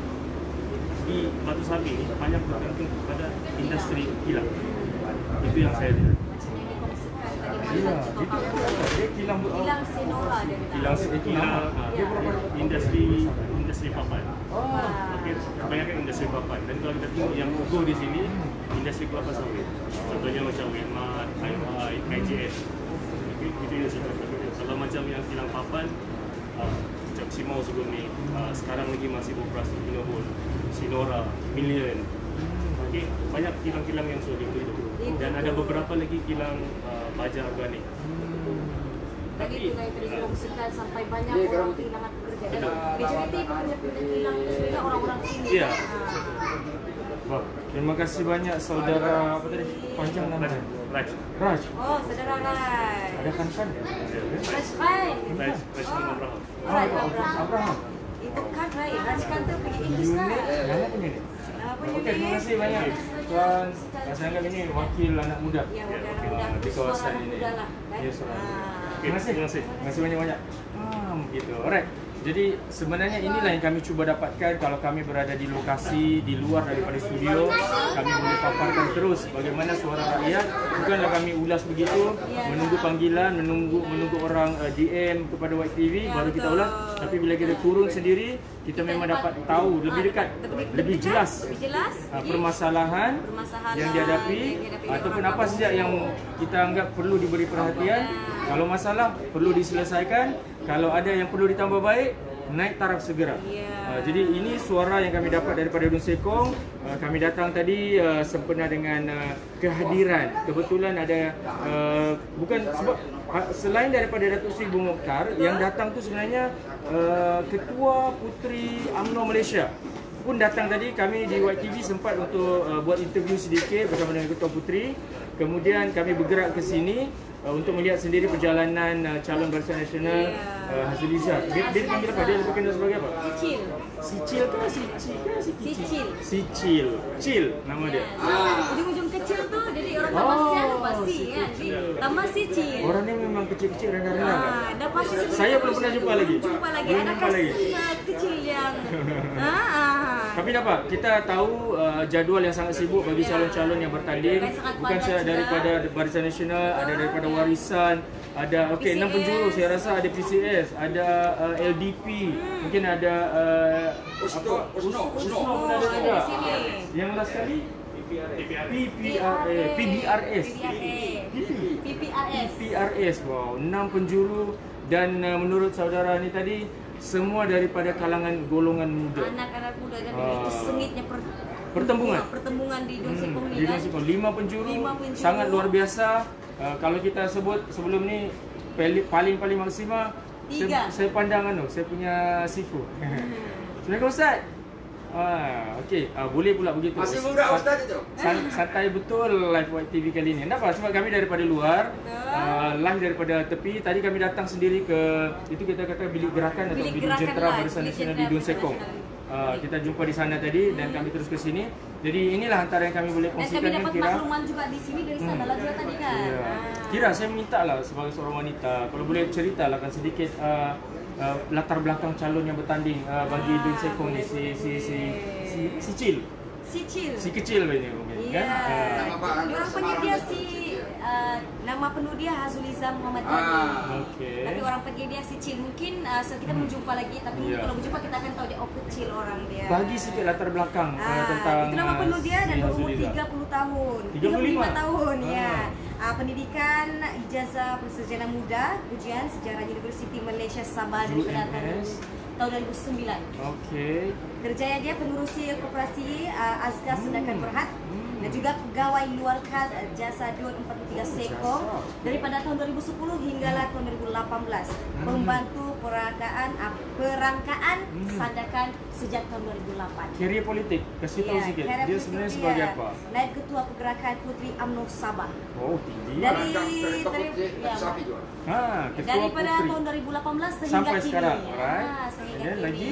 di Batu Sabi ini banyak bergantung kepada industri kilang. Itu yang saya lihat. Iya, itu dia kilang Kilang Sinora dia bilang. kilang itu nama. Dia uh, industri industri papan. Oh. Okey, kebanyakan industri papan. Dan kalau kita tengok yang go di sini, industri kelapa sawit. Contohnya macam Wilmar, I J S. Okey, itu industri kelapa sawit. Kalau macam yang kilang papan, uh, macam Simau sebelum ni, uh, sekarang lagi masih beroperasi Kinohol, Sinora, Million. Okey, banyak kilang-kilang yang sudah ditutup. Dan ada beberapa lagi kilang uh, baja organik. Tadi itu yang tadi dikongsikan sampai banyak orang kehilangan pekerja. Dan majoriti pekerja-pekerja kilang itu sebenarnya orang-orang sini. Ya. Wah, terima kasih banyak saudara apa tadi? Panjang namanya. Raj. Raj. Oh, saudara Rai. Ada kan-kan? Raj Rai. Raj, Raj Abraham. Ah, itu Abraham. Abraham. Itu kan Rai. Raj kan tu pergi Inggris kan. Mana punya ni? Apa Okey, terima kasih banyak. Tuan, saya anggap ini wakil anak muda. Ya, Okey, mudah-mudahan di kawasan suara ini. muda lah. kan? Ya, suara. Ah. Terima kasih. Terima kasih. Terima kasih banyak-banyak. Hmm, gitu. Alright. Jadi sebenarnya inilah yang kami cuba dapatkan kalau kami berada di lokasi di luar daripada studio, kami boleh paparkan terus bagaimana suara rakyat. Bukanlah kami ulas begitu, menunggu panggilan, menunggu menunggu orang uh, D M kepada White T V baru kita ulas. Tapi bila kita turun sendiri, kita memang dapat tahu lebih dekat, lebih jelas Lebih jelas. uh, permasalahan Permasalahan yang dihadapi yang dihadapi ataupun orang apa saja yang kita anggap perlu diberi perhatian. Kalau masalah perlu diselesaikan, kalau ada yang perlu ditambah baik, naik taraf segera. Ya. Uh, jadi ini suara yang kami dapat daripada Dun Sekong. Uh, kami datang tadi uh, sempena dengan uh, kehadiran. Kebetulan ada uh, bukan sebab uh, selain daripada Datuk Seri Ibu Mokhtar, yang datang tu sebenarnya uh, Ketua Puteri U M N O Malaysia pun datang tadi. Kami di White T V sempat untuk uh, buat interview sedikit bersama dengan Ketua Puteri. Kemudian kami bergerak ke sini uh, untuk melihat sendiri perjalanan uh, calon Barisan Nasional uh, Hasri Izzat. Dia, dia dipanggil apa? Dia dipanggil sebagai apa? Cicil. Sicil ke Sicil ke Sicil. Sicil. Cil nama dia. Ah. Ujung-ujung kecil tu jadi orang Oh, Tamasya tu pasti si kan. kecil. Tamas Sicil. Orang ni memang kecil-kecil rendah-rendah kan? Ah, dah pasti sebenarnya Saya belum pernah jumpa lagi. Jumpa lagi. Belum Ada jumpa lagi. kasih kecil yang ah, ah. Tapi dapat kita tahu uh, jadual yang sangat sibuk bagi calon-calon yang bertanding. Dan sangat Bukan padat saja juga. daripada Barisan Nasional, ada daripada Warisan, ada okey enam P C S. penjuru saya rasa ada P C S, ada uh, L D P, mungkin ada uh, Usno, Usno, Usno. pun Oh, ada ada juga. di sini. Yang last kali P P R A, P B R S. P P R S. P R S. Wow, enam penjuru dan uh, menurut saudara ni tadi semua daripada kalangan golongan muda. Anak-anak muda dan Ah. itu sengitnya per, Pertembungan. pertembungan di Dun Sekong Hmm, ni di kan. Dun Sekong lima penjuru, Lima penjuru. sangat luar biasa. Uh, kalau kita sebut sebelum ni peli- paling-paling maksima, Tiga. saya, saya pandang anu, saya punya sifu. Assalamualaikum Ustaz. Ah, okey, ah, boleh pula begitu. Masih muda Ustaz itu. San- santai betul live White T V kali ni. Kenapa? Sebab kami daripada luar, uh, live daripada tepi. Tadi kami datang sendiri ke itu kita kata bilik gerakan atau Bilik bilik gerakan jentera lah, Barisan bilik Nasional di jentera Dun Sekong. Barisan Nasional. Uh, kita jumpa di sana tadi dan kami terus ke sini. Jadi inilah antara yang kami boleh Dan kongsikan kami dengan dapat Kira. makluman juga di sini dari sana lah juga tadi kan. Ya. Ah. Kira, saya minta lah sebagai seorang wanita, kalau boleh ceritalah kan sedikit uh, uh, latar belakang calon yang bertanding uh, bagi Ah, Dun Sekong ni, si si si si si Cil. Sicil. Si kecil ini mungkin Iya. kan? Uh, Nama Pak Anda Orang panggil Semarang dia itu. si uh, nama penuh dia Hazulizam Muhammad Ghani. Ah, okey. Tapi orang panggil dia Sicil. Mungkin uh, kita belum jumpa lagi, tapi mungkin Iya. kalau berjumpa kita akan tahu dia oh kecil orang dia. Bagi sedikit latar belakang uh, Ah, tentang itu nama penuh dia uh, dan si berumur Hazuliza. tiga puluh tahun. tiga puluh lima tahun ya. Ah. Ah, pendidikan ijazah persarjana muda, ujian sejarah Universiti Malaysia Sabah daripada tahun U M S. tahun dua ribu sembilan. Okey. Kerjaya dia pengurusi koperasi uh, Azkar Hmm. Sedangkan Berhad Hmm. dan juga pegawai luar kas uh, jasa Dun empat puluh tiga Sekong jasa. daripada tahun dua ribu sepuluh hinggalah tahun dua ribu lapan belas. Membantu perangkaan uh, perangkaan Hmm. Sandakan sejak tahun dua ribu lapan. Kerjaya politik, kasih tahu Ya, sikit. kerana Dia putri sebenarnya dia sebagai apa? Naib Ketua Pergerakan Putri U M N O Sabah. Oh, tinggi. Dari Dari dari Putri, ya, sapi juga. Ha, ketua daripada putri. tahun dua ribu lapan belas sehingga Sampai kini. sekarang, alright. Ah, sehingga Dan kini. lagi?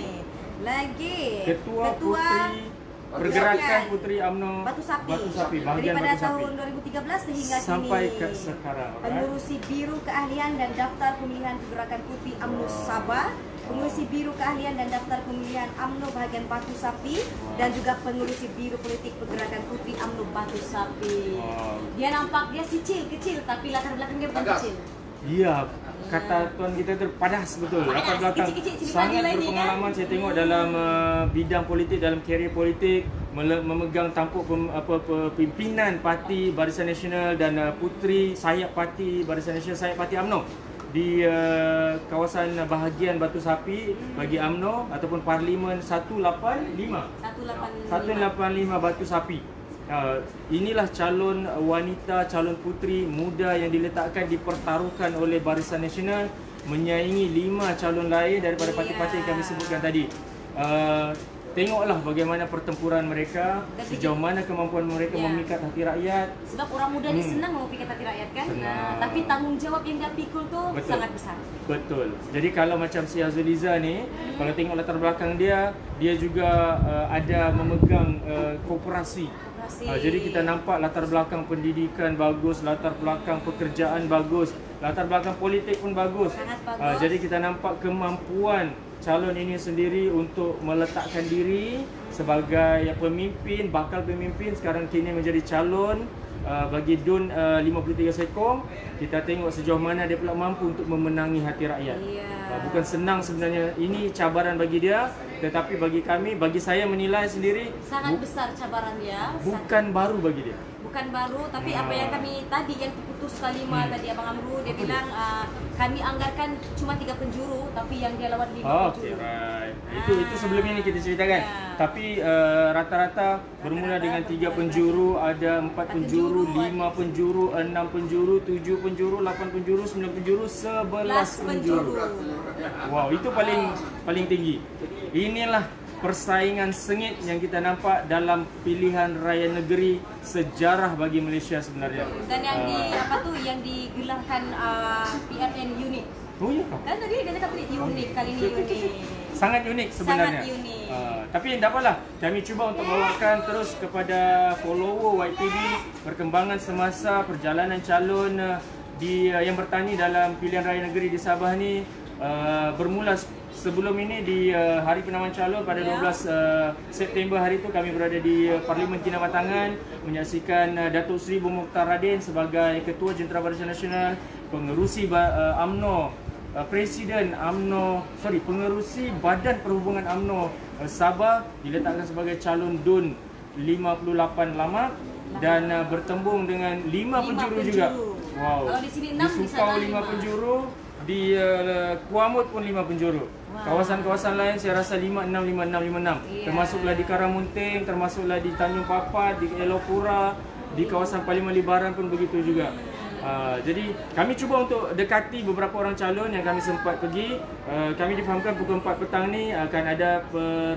Lagi Ketua, Putri Pergerakan Putri U M N O Batu Sapi. Batu Sapi, bahagian Daripada Batu Sapi. tahun dua ribu tiga belas sehingga Sampai kini. ke sekarang, alright. Pengurusi Biro Keahlian dan Daftar Pemilihan Pergerakan Putri U M N O Sabah, pengurusi Biro Keahlian dan Daftar Pemilihan U M N O bahagian Batu Sapi dan juga pengurusi Biro Politik Pergerakan Putri U M N O Batu Sapi. Wow. Dia nampak dia kecil kecil tapi latar belakang dia bukan Tegas. kecil. Ya, kata tuan kita tu padas betul. Padas, Latar belakang kecil-kecil, cili sangat padi lagi, berpengalaman kan? saya tengok dalam uh, bidang politik, dalam karier politik, mele- memegang tampuk pem, apa, apa, pimpinan parti Barisan Nasional dan uh, puteri sayap parti Barisan Nasional, sayap parti U M N O di uh, kawasan bahagian Batu Sapi bagi U M N O ataupun Parlimen seratus lapan puluh lima. seratus lapan puluh lima. seratus lapan puluh lima Batu Sapi. Uh, inilah calon wanita, calon puteri muda yang diletakkan, dipertaruhkan oleh Barisan Nasional menyaingi lima calon lain daripada parti-parti yang kami sebutkan tadi. Uh, tengoklah bagaimana pertempuran mereka, Dan sejauh mana kemampuan mereka Ya. memikat hati rakyat. Sebab orang muda ni Hmm. senang memikir hati rakyat kan. Senang. Nah, tapi tanggungjawab yang dia pikul tu Betul. sangat besar. Betul. Jadi kalau macam si Hazuliza ni, kalau tengok latar belakang dia, dia juga uh, ada memegang uh, koperasi. Koperasi. Uh, jadi kita nampak latar belakang pendidikan bagus, latar belakang pekerjaan bagus, latar belakang politik pun bagus. Sangat bagus. Uh, jadi kita nampak kemampuan calon ini sendiri untuk meletakkan diri sebagai pemimpin, bakal pemimpin, sekarang kini menjadi calon uh, bagi Dun uh, lima puluh tiga Sekong. Kita tengok sejauh mana dia pula mampu untuk memenangi hati rakyat. Ya. Uh, bukan senang sebenarnya, ini cabaran bagi dia, tetapi bagi kami, bagi saya menilai sendiri Sangat bu- besar cabaran dia. bukan baru bagi dia. Bukan baru, tapi Ah. apa yang kami tadi yang terputus kalimah Hmm. tadi Abang Amru dia bilang uh, kami anggarkan cuma tiga penjuru tapi yang dia lawan lima Oh, okay, penjuru. right. Itu Ah. itu sebelum ini kita ceritakan. Ya. Tapi uh, rata-rata bermula dengan tiga penjuru, ada empat penjuru, penjuru, lima penjuru, enam penjuru, tujuh penjuru, lapan penjuru, sembilan penjuru, sebelas Belas penjuru. Wow, itu paling paling tinggi. Inilah persaingan sengit yang kita nampak dalam pilihan raya negeri sejarah bagi Malaysia sebenarnya. Dan yang di Ah. apa tu yang digelarkan uh, P R N unit. Oh ya. Kan tadi dia cakap tadi unik kali ni unik. Sangat unik sebenarnya. Sangat unik. Uh, tapi tak apalah, kami cuba untuk bawakan terus kepada follower Y T V perkembangan semasa perjalanan calon uh, di uh, yang bertani dalam pilihan raya negeri di Sabah ni. Uh, bermula sebelum ini di uh, Hari Penamaan Calon pada Ya. dua belas uh, September hari itu kami berada di uh, Parlimen Kinabatangan menyaksikan uh, Datuk Seri Bun Mokhtar Radin sebagai Ketua Jentera Barisan Nasional, pengerusi uh, U M N O, uh, Presiden U M N O, sorry, pengerusi Badan Perhubungan U M N O uh, Sabah diletakkan sebagai calon Dun lima puluh lapan Lamak dan uh, bertembung dengan lima, Lima penjuru, penjuru. juga. Wow. Kalau di sini enam, di di Sukau sana lima lima. penjuru, di uh, Kuamut pun lima penjuru. Wow. Kawasan-kawasan lain saya rasa lima enam lima enam lima enam. Ya. Termasuklah di Karamunting, termasuklah di Tanjung Papat, di Elopura, di kawasan Parlimen Libaran pun begitu juga. Uh, jadi kami cuba untuk dekati beberapa orang calon yang kami sempat pergi. Uh, kami difahamkan pukul empat petang ni akan ada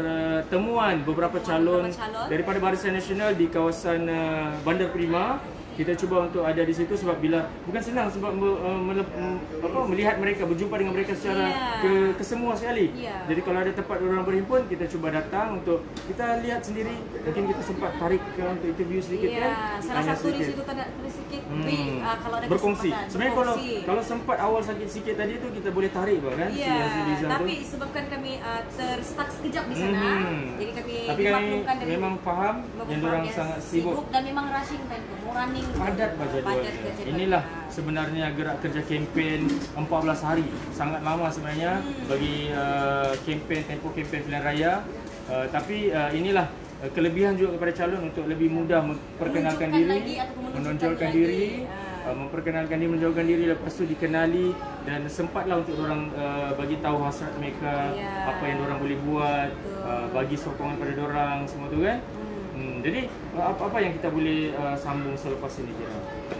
pertemuan beberapa calon, Beberapa calon. daripada Barisan Nasional di kawasan uh, Bandar Prima. kita cuba untuk ada di situ sebab bila bukan senang sebab uh, mele, um, apa, melihat mereka, berjumpa dengan mereka secara yeah. ke, kesemua sekali. Yeah. Jadi kalau ada tempat orang berhimpun, kita cuba datang untuk kita lihat sendiri. Mungkin kita sempat tarik ke untuk interview sedikit yeah. kan. Salah Hanya satu di sedikit. situ tanda sedikit Hmm. tapi uh, kalau ada berkongsi. kesempatan, Sebenarnya kalau berkongsi. kalau sempat awal sakit sikit tadi tu kita boleh tarik bah, kan? Iya, si hasil design tapi tu. sebabkan kami uh, terstuck sekejap di sana, Mhm. jadi kami Tapi kami dimaklumkan dari memang faham yang orang sangat sibuk. dan memang rushing tempo, mau running Padat bah padat jadualnya. kerja Inilah mereka. sebenarnya gerak kerja kempen empat belas hari. Sangat lama sebenarnya Hmm. bagi uh, kempen tempo kempen pilihan raya. Uh, tapi uh, inilah uh, kelebihan juga kepada calon untuk lebih mudah memperkenalkan Menunjukkan diri, lagi ataupun menunjukkan menonjolkan lagi. diri, Ah. uh, memperkenalkan diri, menonjolkan diri, lepas tu dikenali dan sempatlah untuk orang uh, bagi tahu hasrat mereka, Ya. apa yang orang boleh buat, Betul. uh, bagi sokongan pada orang semua tu kan. Hmm. Hmm, jadi uh, apa-apa yang kita boleh uh, sambung selepas ini kira?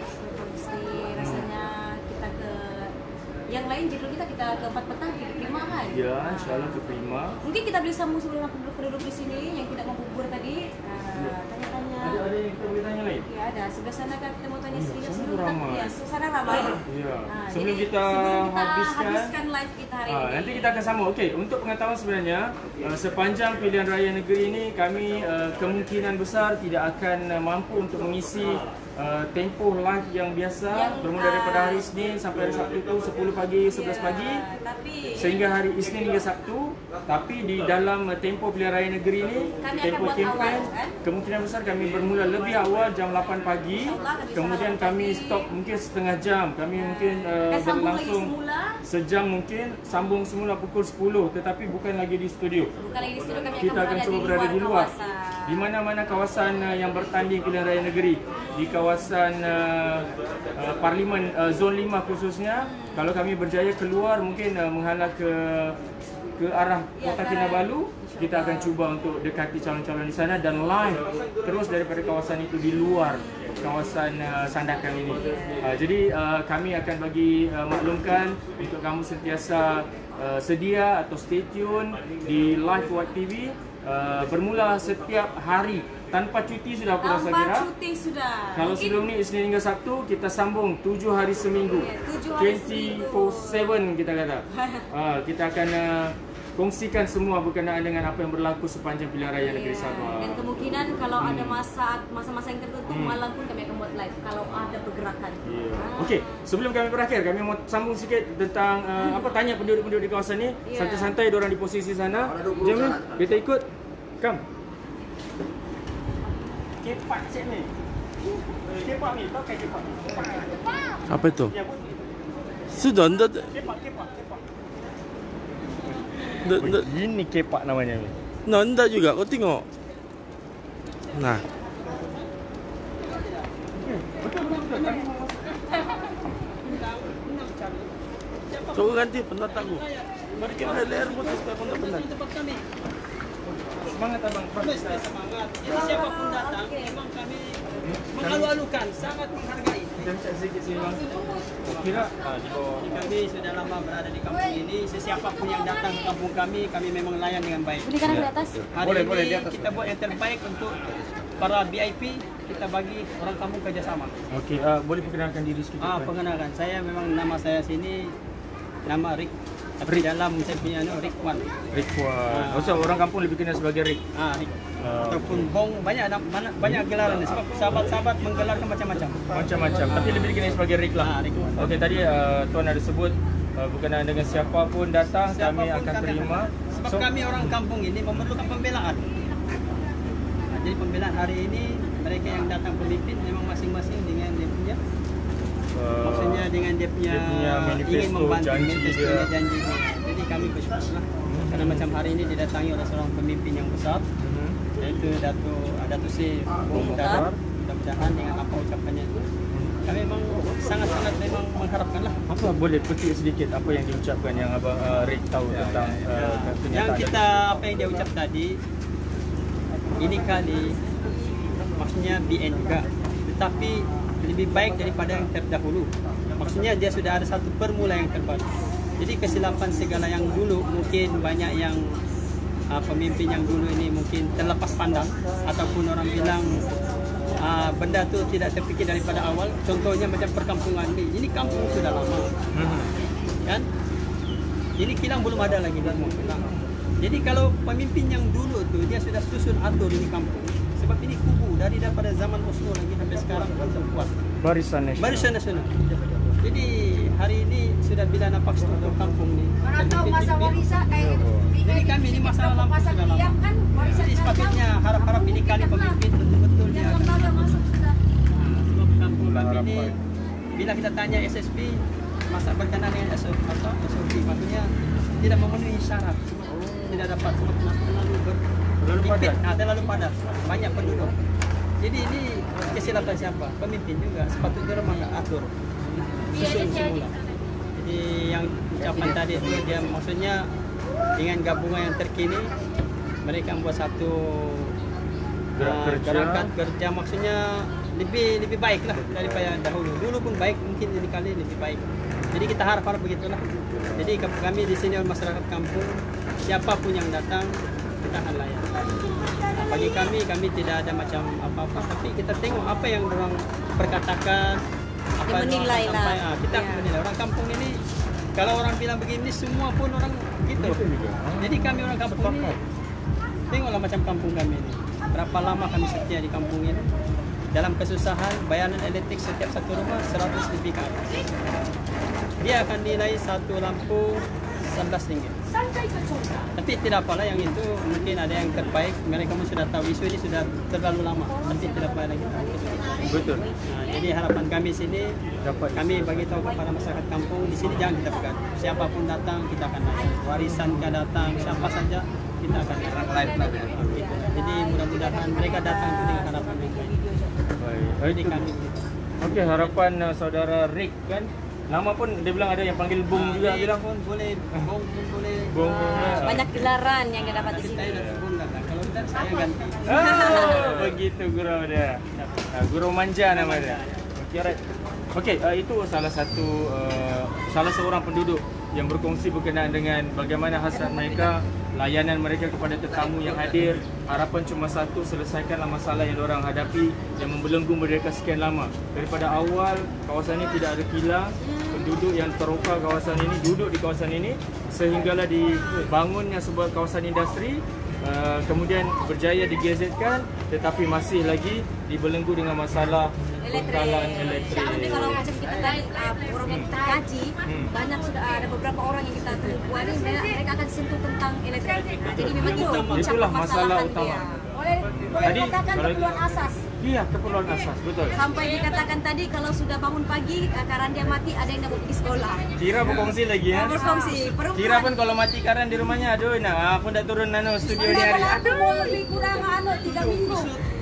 Mesti rasanya kita ke yang lain judul kita kita ke empat petang diterima kan? Ya, insyaAllah terima. Mungkin kita boleh sambung sebelum penduduk-penduduk di sini yang tidak mau bubur tadi. Ya. Uh, tanya-tanya. Ada ada yang kita boleh tanya lain? Ya ada, sebelah sana kan kita mau tanya Ya, sedikit sana sebelum ramai. ya, sana ramai. Ya. Nah, Sebelum jadi kita sebelum kita habiskan, habiskan live kita hari Ah, ini. nanti kita akan sambung. Okey, untuk pengetahuan sebenarnya uh, sepanjang pilihan raya negeri ini kami uh, kemungkinan besar tidak akan uh, mampu untuk mengisi uh, tempoh live yang biasa Yang, bermula daripada ah, hari Isnin sampai hari Sabtu tu sepuluh pagi, sebelas Ya, pagi. tapi Sehingga hari Isnin hingga Sabtu, tapi di dalam uh, tempoh pilihan raya negeri ini, Kami akan tempoh buat kempen, awal, kan? kemungkinan besar kami bermula lebih awal jam lapan pagi, InsyaAllah kami kemudian sana kami pagi. stop mungkin setengah jam, kami mungkin uh, Akan sambung lagi berlangsung semula. sejam mungkin, sambung semula pukul sepuluh tetapi bukan lagi di studio. Bukan lagi di studio, kami Kita akan berada cuba berada di luar. kawasan. Di mana-mana kawasan uh, yang bertanding pilihan raya negeri, di kawasan uh, uh, Parlimen uh, Zon lima khususnya, kalau kami berjaya keluar mungkin uh, menghala ke ke arah Ya, Kota ke Kinabalu, arah- kita akan cuba untuk dekati calon-calon di sana dan live terus daripada kawasan itu di luar kawasan uh, Sandakan ini. Uh, jadi uh, kami akan bagi uh, maklumkan untuk kamu sentiasa uh, sedia atau stay tune di live White T V uh, bermula setiap hari tanpa cuti sudah aku rasa Tanpa kira. cuti sudah. Kalau Mungkin sebelum ni Isnin hingga Sabtu kita sambung tujuh hari seminggu. Ya, tujuh hari dua puluh empat tujuh kita kata. uh, kita akan uh, kongsikan semua berkenaan dengan apa yang berlaku sepanjang pilihan raya negeri Ya, Sabah. dan kemungkinan kalau ada masa masa-masa yang tertentu Hmm. malam pun kami akan buat live kalau ada pergerakan. Ya. Ah. Okey, sebelum kami berakhir, kami mau sambung sikit tentang uh, apa tanya penduduk-penduduk di kawasan ni. Ya. Santai-santai diorang di posisi sana. Ada dua puluh Jom, saat. kita ikut. Come. Kepak cik ni. Kepak ni, tahu kan kepak ni? Apa itu? Ya, pun. Sudah, ndak, Kepak, kepak, kepak. ndak, ndak, Ini kepak namanya ni. nah, ndak juga. Kau tengok. Nah, Betul, betul, betul. Kami mau coba ganti penat aku. Mari kita leher putus supaya aku ndak penat. semangat abang. Mesti semangat. Jadi siapapun datang, memang kami mengalu-alukan, sangat menghargai. Kita bincang sedikit sini bang. Kira ah, di bawah. Jadi kami sudah lama berada di kampung ini. Sesiapapun yang datang ke kampung kami, kami memang layan dengan baik. Boleh kanan di atas. Hari Boleh, ini boleh, di atas. kita buat yang terbaik untuk para V I P. Kita bagi orang kampung kerjasama. Okey, uh, boleh perkenalkan diri sedikit. Ah, Bang? pengenalan saya memang nama saya sini nama Rick. Tapi dalam saya punya anu Rick Wan. Rick Wan. Ah. Oh, so, orang kampung lebih kenal sebagai Rick. Ah, Rick. Ah. Ataupun Bong, banyak banyak, banyak gelaran ni. Sebab sahabat-sahabat menggelarkan macam-macam. Macam-macam, tapi lebih dikenal sebagai Rick lah. Ah, Rick Wan. Okey, tadi uh, tuan ada sebut uh, berkenaan dengan siapa pun datang, kami Siapapun akan kami terima. Sebab So, kami orang kampung ini memerlukan pembelaan. Nah, jadi pembelaan hari ini mereka yang datang pemimpin memang masing-masing dengan dia punya uh, maksudnya dengan dia punya, dia punya manifesto, ingin membantu janji manifesto dia. janji dia. Jadi kami bersyukur lah. Karena macam hari ini didatangi oleh seorang pemimpin yang besar mhm. yaitu Dato Dato Sri Bung Mukhtar. Mudah-mudahan dengan apa ucapannya itu kami memang sangat-sangat memang mengharapkan lah. Apa boleh petik sedikit apa yang diucapkan yang abang uh, Rick tahu tentang uh, kenyataan Yang kita dan- apa yang dia ucap tadi ini kali maksudnya B N juga, tetapi lebih baik daripada yang terdahulu. Maksudnya dia sudah ada satu permula yang terbaru. Jadi kesilapan segala yang dulu mungkin banyak yang uh, pemimpin yang dulu ini mungkin terlepas pandang ataupun orang bilang uh, benda tu tidak terfikir daripada awal. Contohnya macam perkampungan ni, ini kampung sudah lama, hmm. kan? Ini kilang belum ada lagi di rumah kilang. Jadi kalau pemimpin yang dulu tu dia sudah susun atur ini kampung. Sebab ini kubu dari daripada zaman Oslo lagi sampai sekarang belum kuat. Barisan Nasional. Barisan Nasional. Jadi hari ini sudah bila nampak struktur kampung ni. Mana tahu masa warisan eh Jadi kami ini masalah lampu sudah lama. kan warisan Jadi sepatutnya harap-harap ini kali pemimpin betul-betul dia akan masuk sudah. sebab kampung kami ini bila kita tanya S S B masa berkenaan dengan S O P, S O P maksudnya tidak memenuhi syarat, tidak dapat terlalu berpipit, nah, terlalu padat, banyak penduduk. Jadi ini kesilapan siapa? Pemimpin juga, sepatutnya orang nggak atur, susun semula. Jadi yang ucapan tadi itu dia maksudnya dengan gabungan yang terkini mereka membuat satu uh, gerakan kerja maksudnya lebih lebih baik lah daripada dahulu. Dulu pun baik, mungkin ini kali lebih baik. Jadi kita harap-harap begitulah. Jadi kami di sini masyarakat kampung, siapapun yang datang kita akan layan. Nah, bagi kami, kami tidak ada macam apa-apa, tapi kita tengok apa yang orang perkatakan, apa yang menilai lah. sampai, ah, kita Ya. menilai. Orang kampung ini, kalau orang bilang begini, semua pun orang gitu. Jadi kami orang kampung ini, tengoklah macam kampung kami ini. Berapa lama kami setia di kampung ini. Dalam kesusahan, bayaran elektrik setiap satu rumah seratus lebih ke atas. Dia akan nilai satu lampu sebelas ringgit. Tapi tidak apalah yang itu, mungkin ada yang terbaik. Mereka pun sudah tahu isu ini sudah terlalu lama. Tapi tidak apa lagi. Betul. Nah, jadi harapan kami sini, Dapat kami bagi tahu kepada masyarakat kampung di sini jangan kita pegang. Siapapun datang kita akan layan. Warisan kan datang, siapa saja kita akan layan. Gitu. Jadi mudah-mudahan mereka datang itu dengan harapan yang baik. Baik. Jadi Itu. kami Okey, harapan uh, saudara Rick kan. Nama pun dia bilang ada yang panggil Bung juga Ini bilang. pun boleh, bong pun boleh. Bung. Ah, banyak gelaran yang dia dapat di Tapi sini. saya nak bong lah. Kalau tidak saya ganti. Oh, begitu gurau dia. Uh, gurau manja nama dia. Okey, alright. Okey, uh, itu salah satu uh, salah seorang penduduk yang berkongsi berkenaan dengan bagaimana hasrat mereka, layanan mereka kepada tetamu yang hadir. Harapan cuma satu, selesaikanlah masalah yang diorang hadapi yang membelenggu mereka sekian lama. Daripada awal kawasan ini tidak ada kilang, penduduk yang teroka kawasan ini duduk di kawasan ini sehinggalah dibangunnya sebuah kawasan industri. Uh, kemudian berjaya digazetkan tetapi masih lagi dibelenggu dengan masalah bekalan elektrik. Nanti kalau macam kita tadi uh, orang yang kita kaji, Hmm. banyak sudah ada beberapa orang yang kita temui ini mereka, mereka akan sentuh tentang elektrik. Nah, jadi memang itu puncak Itulah masalah permasalahan utama. dia. Boleh boleh Tadi, dikatakan kalau- keperluan asas. Iya, keperluan asas, betul. Sampai dikatakan tadi kalau sudah bangun pagi uh, karan dia mati ada yang nak pergi sekolah. Kira berkongsi lagi ya. Berkongsi. Perempuan. Kira pun kalau mati karan di rumahnya, aduh, nah, aku dah turun nano studio ni hari. Aduh, mau lebih kurang anu tiga minggu.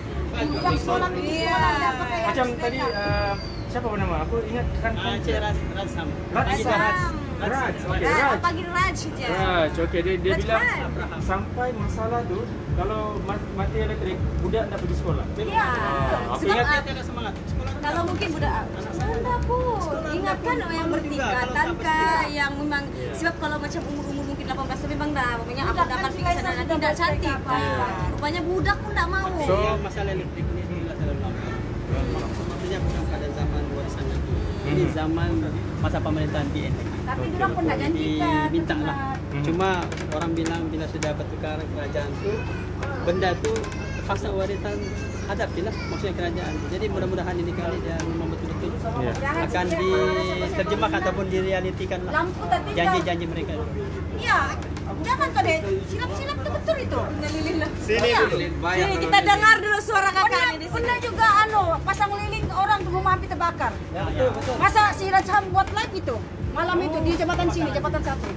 Yang sekolah pergi Iya. sekolah ada pakai yang Macam sepeda. tadi uh, siapa nama? Aku ingat kan Ah, Encik Raz, Razham. Raj. Kita Raz. Raj. Okey, Nah, Raj. panggil Raj je. Raj, okey dia dia Raj bilang Raj. sampai masalah tu kalau mat- mati elektrik budak tak pergi sekolah. Iya. Aku Sebab ingat ah, Dia ada semangat. Sekolah kalau mungkin budak sudah pun ingatkan yang bertingkatan kah yang memang sebab kalau macam umur-umur mungkin delapan belas tu memang dah pokoknya aku akan pergi sana nanti tidak cantik. Nah, rupanya budak pun tak mau. So, Dia masalah elektrik ini sudah terlalu lama. Maksudnya bukan pada zaman warisan lagi. Ini zaman masa pemerintahan B N. Tapi dia pun tak janjikan. Diminta lah. Hmm. Cuma orang bilang bila sudah bertukar kerajaan tu, benda tu fasa warisan hadapilah maksudnya kerajaan. Jadi mudah-mudahan ini kali dia memang betul-betul Ya. akan diterjemahkan ataupun direalitikan lah Lampu tadi janji-janji mereka. Iya. Jangan kau deh silap-silap tu betul itu. Lilin. Sini Iya. dulu. Sini kita dengar dulu suara kakak ini di sini. Pernah juga anu pasang lilin orang rumah api terbakar. Ya, betul betul. Masa si Rajham buat live itu malam itu di jembatan sini, jembatan satu.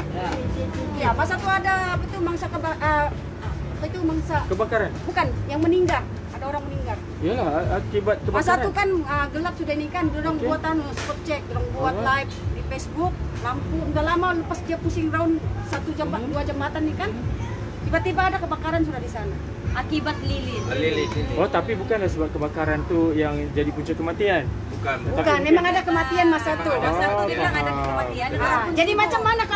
Ya, masa itu ada apa itu mangsa keba, uh, apa itu mangsa Kebakaran. bukan yang meninggal, ada orang meninggal. Yalah, akibat kebakaran. Masa itu kan uh, gelap sudah ini kan, orang Okey. buat anu spot check, orang buat Oh. live di Facebook, lampu udah lama lepas dia pusing round satu jam Hmm. dua jembatan nih kan. Tiba-tiba ada kebakaran sudah di sana. Akibat lilin. Oh, tapi bukanlah sebab kebakaran tu yang jadi punca kematian. Bukan, memang ada kematian masa itu. Oh, Masa itu dia bilang ada faham. kematian. Ah, jadi macam mana kalau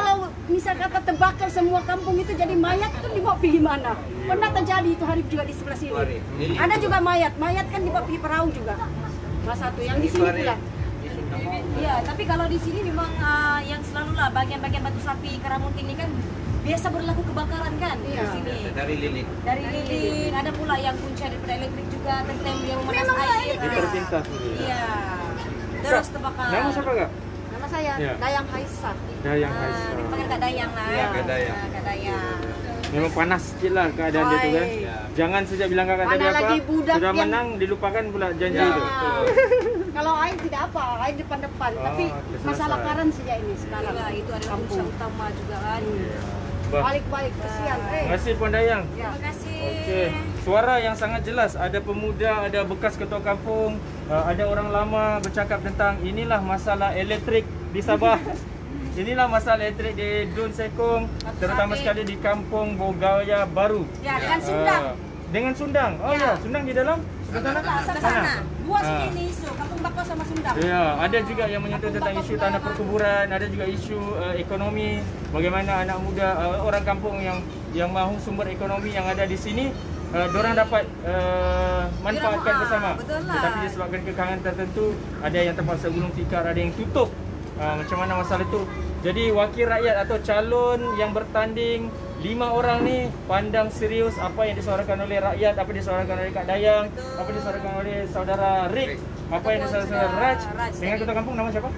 misal kata terbakar semua kampung itu jadi mayat itu dibawa pergi mana? Pernah terjadi itu hari juga di sebelah sini. Ada juga mayat, mayat kan dibawa pergi perahu juga. Salah satu yang di sini pula. Iya, tapi kalau di sini memang uh, yang selalu lah bagian-bagian batu sapi Karamunting ini kan biasa berlaku kebakaran kan Iya. di sini. Dari lilin. Dari lilin, ada pula yang punca daripada elektrik juga, tentang dia memanas air. Terpintas. Iya. Terus terbakar. Nama siapa kak? Nama saya Ya. Dayang Haisah. Dayang Ah, Haisah. dipanggil Kak Dayang lah. Iya, Kak Dayang. Ah, Kak Dayang. Memang panas sikit lah keadaan dia tu kan. Oi. Jangan sejak bilang kakak tadi Mana apa, lagi budak sudah yang- menang dilupakan pula janji Ya. itu. Kalau air tidak apa, air depan-depan. Oh, Tapi selesai. masalah karan saja ini sekarang. Iya, itu adalah punca utama juga kan. Bah, Balik-balik kesian. Eh. terima kasih Puan Dayang. Ya. Terima kasih. Okey, suara yang sangat jelas. Ada pemuda, ada bekas ketua kampung, uh, ada orang lama bercakap tentang inilah masalah elektrik di Sabah. Inilah masalah elektrik di Dun Sekong, terutama sekali di kampung Bogaya Baru. Ya, dengan Sundang. Uh, dengan Sundang. Oh ya, Sundang di dalam? Sebelah sana? Sebelah sana. Dua Ah. sini ini isu, Kampung Bakau sama Sundang. Ya, ada juga yang menyentuh tentang isu tanah perkuburan, ada juga isu uh, ekonomi, bagaimana anak muda, uh, orang kampung yang yang mahu sumber ekonomi yang ada di sini, uh, diorang dapat uh, manfaatkan Diorang, ah, bersama. betul lah. Tetapi disebabkan kekangan tertentu, ada yang terpaksa gulung tikar, ada yang tutup. Uh, macam mana masalah itu? Jadi wakil rakyat atau calon yang bertanding lima orang ni pandang serius apa yang disuarakan oleh rakyat, apa yang disuarakan oleh Kak Dayang, Betul. apa yang disuarakan oleh saudara Rick, apa yang disuarakan oleh Raj, Raj dengan tadi. ketua kampung nama siapa?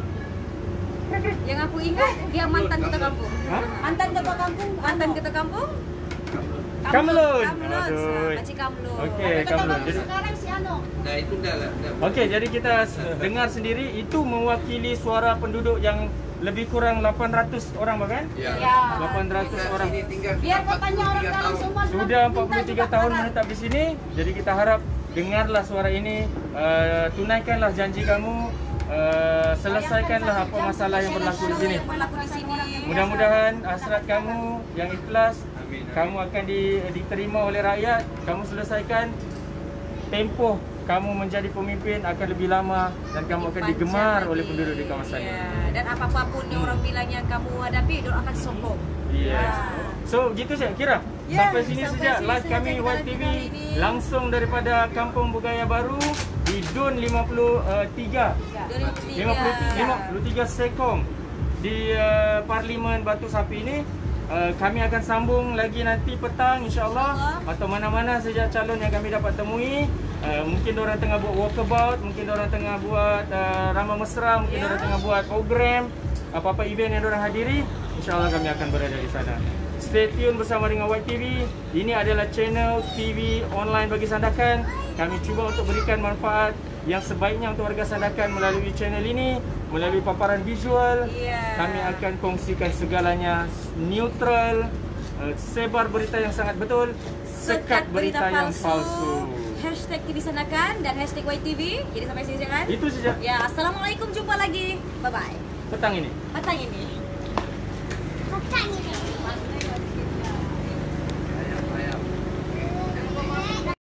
Yang aku ingat dia mantan ketua kampung. Hah? Mantan ketua kampung, mantan ketua kampung. Kamlun. Kamlun. Aduh. Pakcik Kamlun. Okey, Kata Kamlun. bagus Jadi, sekarang si Ano. Nah itu dah lah. Dah. okey, jadi kita s- dengar sendiri itu mewakili suara penduduk yang lebih kurang lapan ratus orang bahkan? Ya. Ya. lapan ratus orang. Sini tinggal Biar katanya orang tiga dalam tahun. semua Sudah empat puluh tiga tahun menetap di sini. Jadi kita harap dengarlah suara ini, uh, tunaikanlah janji kamu, uh, selesaikanlah apa masalah yang berlaku di sini. Yang berlaku di sini. Mudah-mudahan hasrat kamu yang ikhlas, kamu akan di, diterima oleh rakyat, kamu selesaikan, tempoh kamu menjadi pemimpin akan lebih lama dan kamu akan digemar oleh penduduk di kawasan ini. Ya, dan apa-apun yang orang bilang yang kamu hadapi, dia akan sokong. Yes. So gitu saya kira. Ya, Sampai sini sampai saja sini live saja kami kita Y T V kali ini. langsung daripada Kampung Bogaya Baru di Dun lima puluh tiga. lima puluh tiga Sekong di uh, Parlimen Batu Sapi ini. Uh, kami akan sambung lagi nanti petang insyaAllah, atau mana-mana saja calon yang kami dapat temui. Uh, mungkin diorang tengah buat walkabout, mungkin diorang tengah buat uh, ramah mesra, mungkin diorang tengah buat program, apa-apa event yang diorang hadiri, insyaAllah kami akan berada di sana. Stay tune bersama dengan Y T V. Ini adalah channel T V online bagi Sandakan. Kami cuba untuk berikan manfaat yang sebaiknya untuk warga Sandakan melalui channel ini, melalui paparan visual. Ya. Kami akan kongsikan segalanya neutral, uh, sebar berita yang sangat betul, sekat berita, yang palsu. Hashtag T V Sandakan dan hashtag Y T V. Jadi sampai sini jangan. Itu saja Ya, assalamualaikum, jumpa lagi. Bye bye. petang ini. Petang ini.